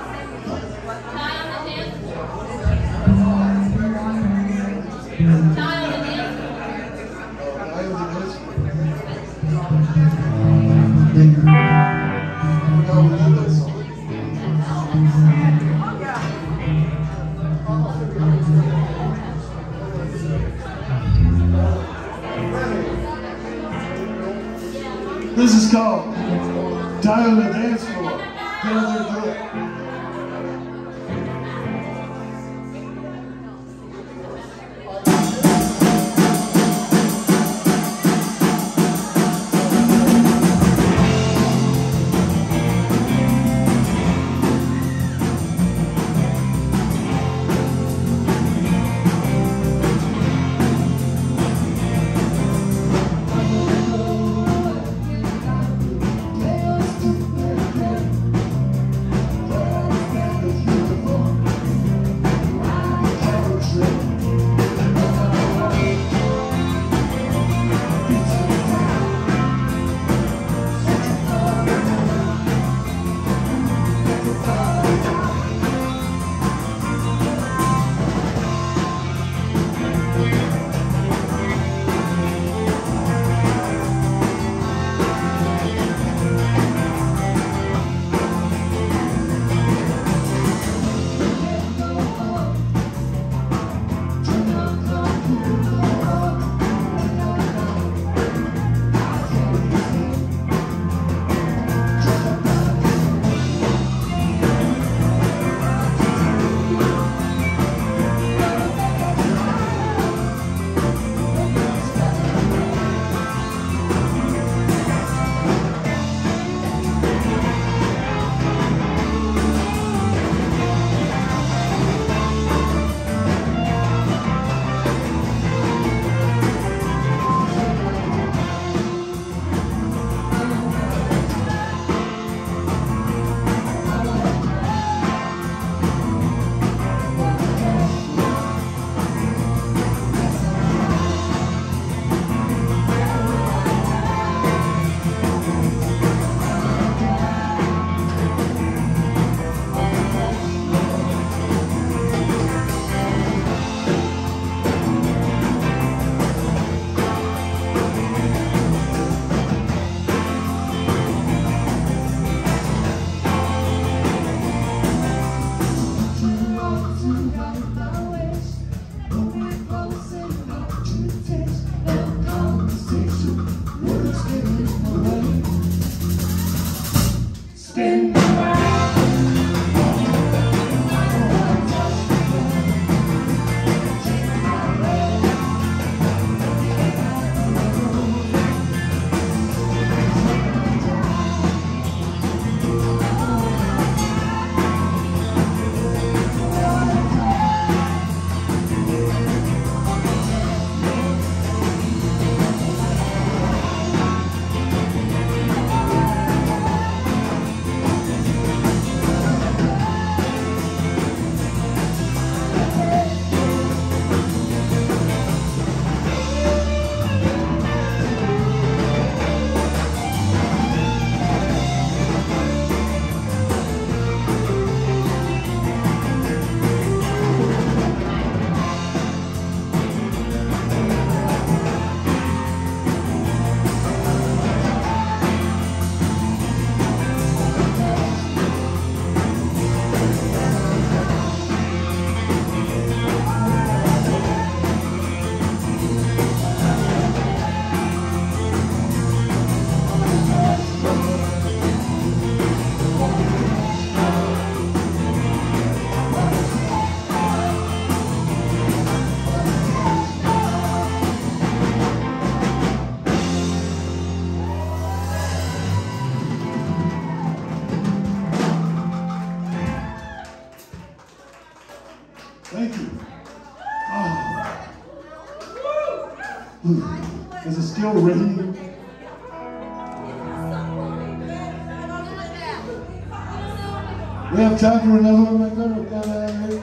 This is called Die on the Dance Floor. Get over there and do it. Yeah. Thank you. Oh. Is it still raining? We have time for another one, my friend. We're down out here.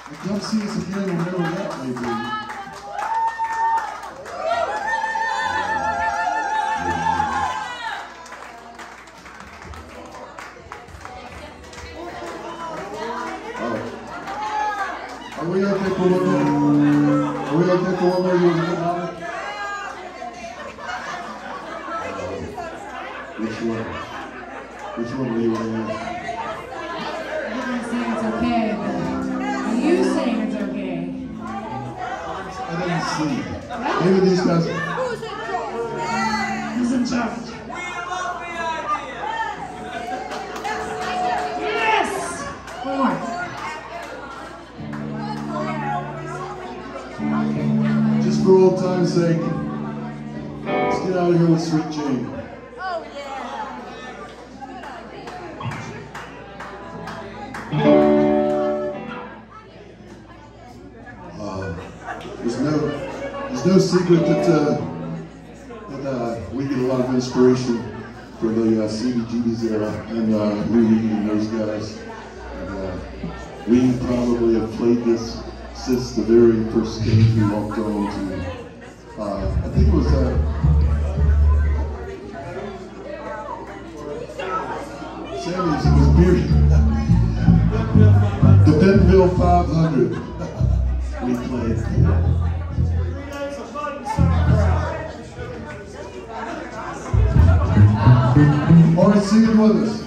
And come see us again whenever that may be. Oh. Are we okay for one more? Are we okay for one more? You want to get on it? Which one? Which one do you want to have? I'm not saying it's okay, but are you saying it's okay? I didn't see. Maybe these guys. Who's in charge? Who's in charge? Yes! One more. Just for old time's sake, let's get out of here with Sweet Jane. Oh, yeah. Uh, there's no, there's no secret that, uh, that uh, we get a lot of inspiration from the uh, C B G B's era and uh, Lou Reed and those guys. And, uh, we probably have played this since the very first stage we walked on to. Uh, I think it was. Uh, Sammy's, it was beer. The Bentonville five hundred. We played. All right, sing it with us.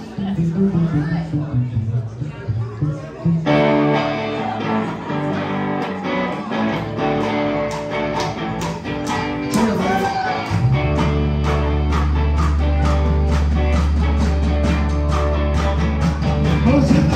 Sing it, man. Most of them.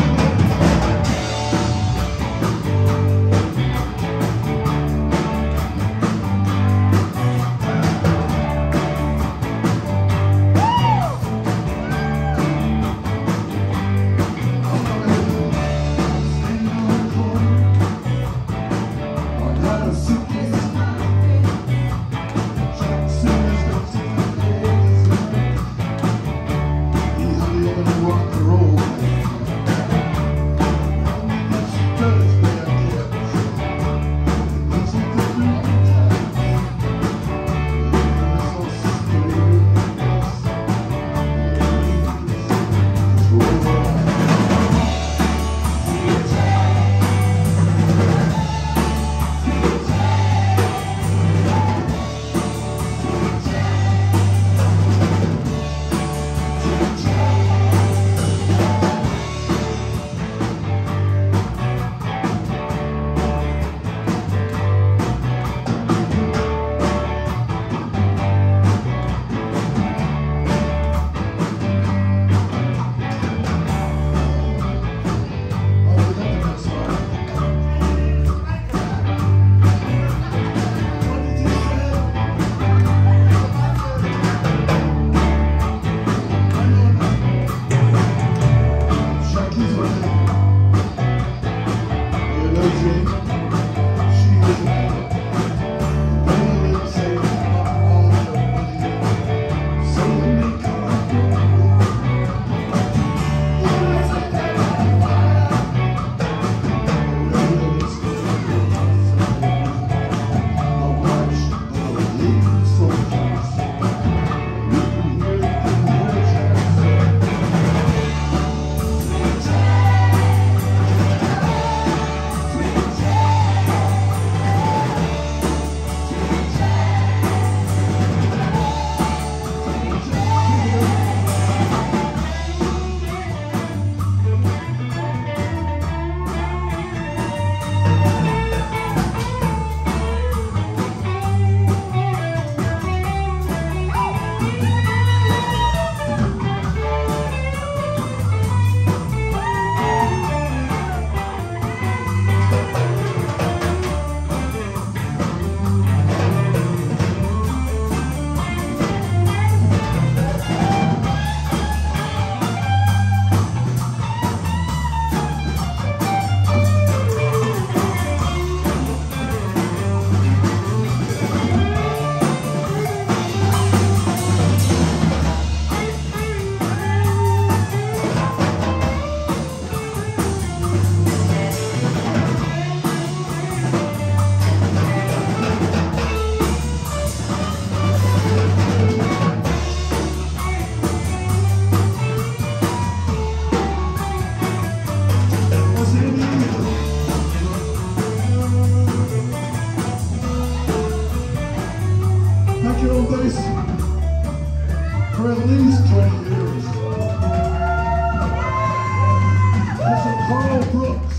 Brooks.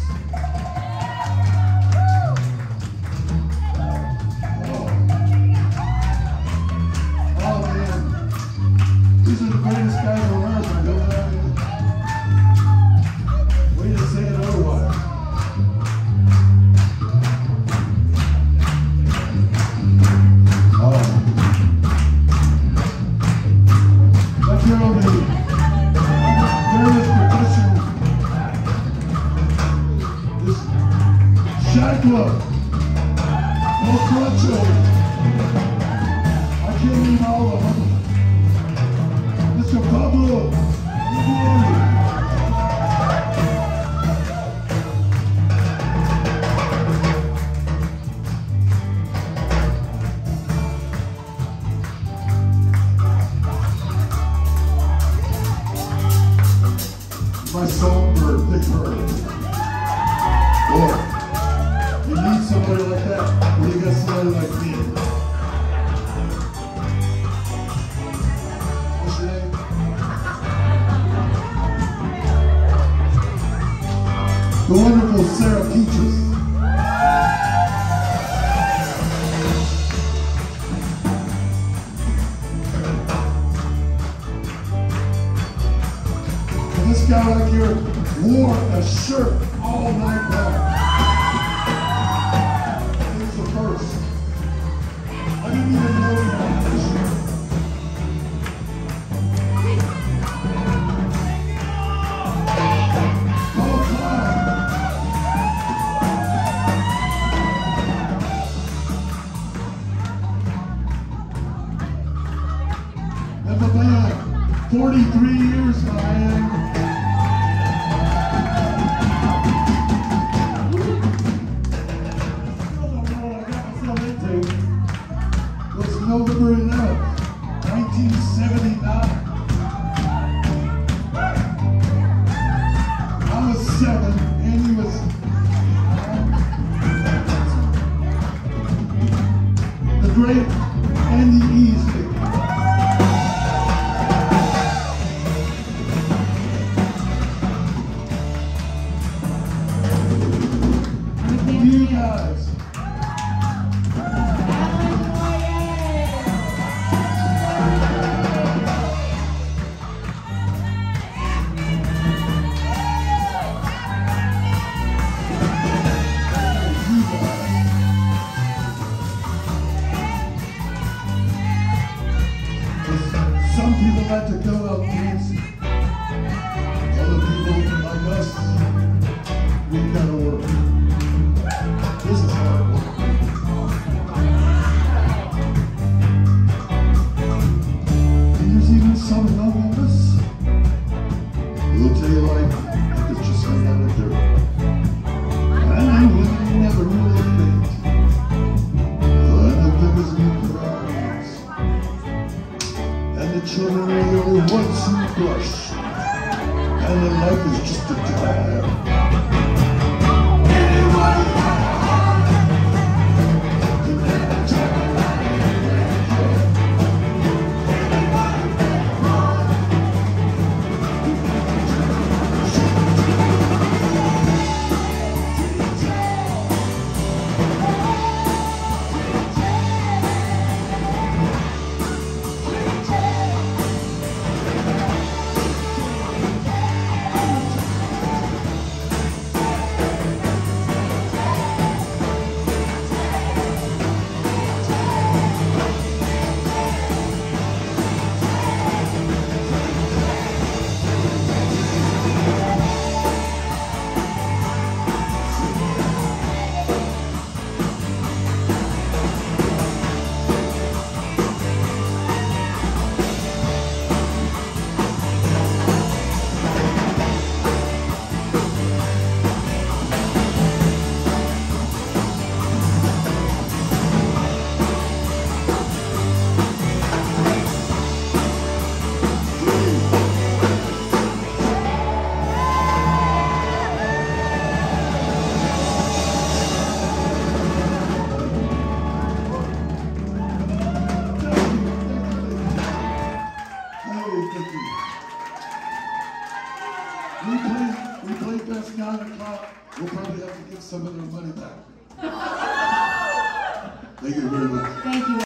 Oh. Oh man, these are the greatest guys on earth. I don't have any way to say it otherwise. Oh. Let's hear all the various percussion. This Shackler, no Crutcho. I can't name all of them. Mister Pablo, Riviere. My songbird, Big Bird. Boy, you need somebody like that when you got somebody like me. What's your name? The wonderful Sarah Peaches. This guy right here wore a shirt all night long. It was the first. I didn't even know he had this shirt. Paul Klein. And the band, forty-three years, my man. November eleventh, nineteen seventy-nine. I was seven and he was nine. The great Andy Easley. You guys. Some people like to go out dancing. Other people like us, we gotta work. This is hard work. And there's even some among us who will tell you life like it's just made out of dirt. And they will never really think. But the biggest need for our hands. And the children are the only ones who blush. And their life is just a time. Anybody got a heart? You never tell me that anybody got a heart? You never tell me We play We play past nine o'clock. We'll probably have to get some of their money back. Thank you very much. Thank you.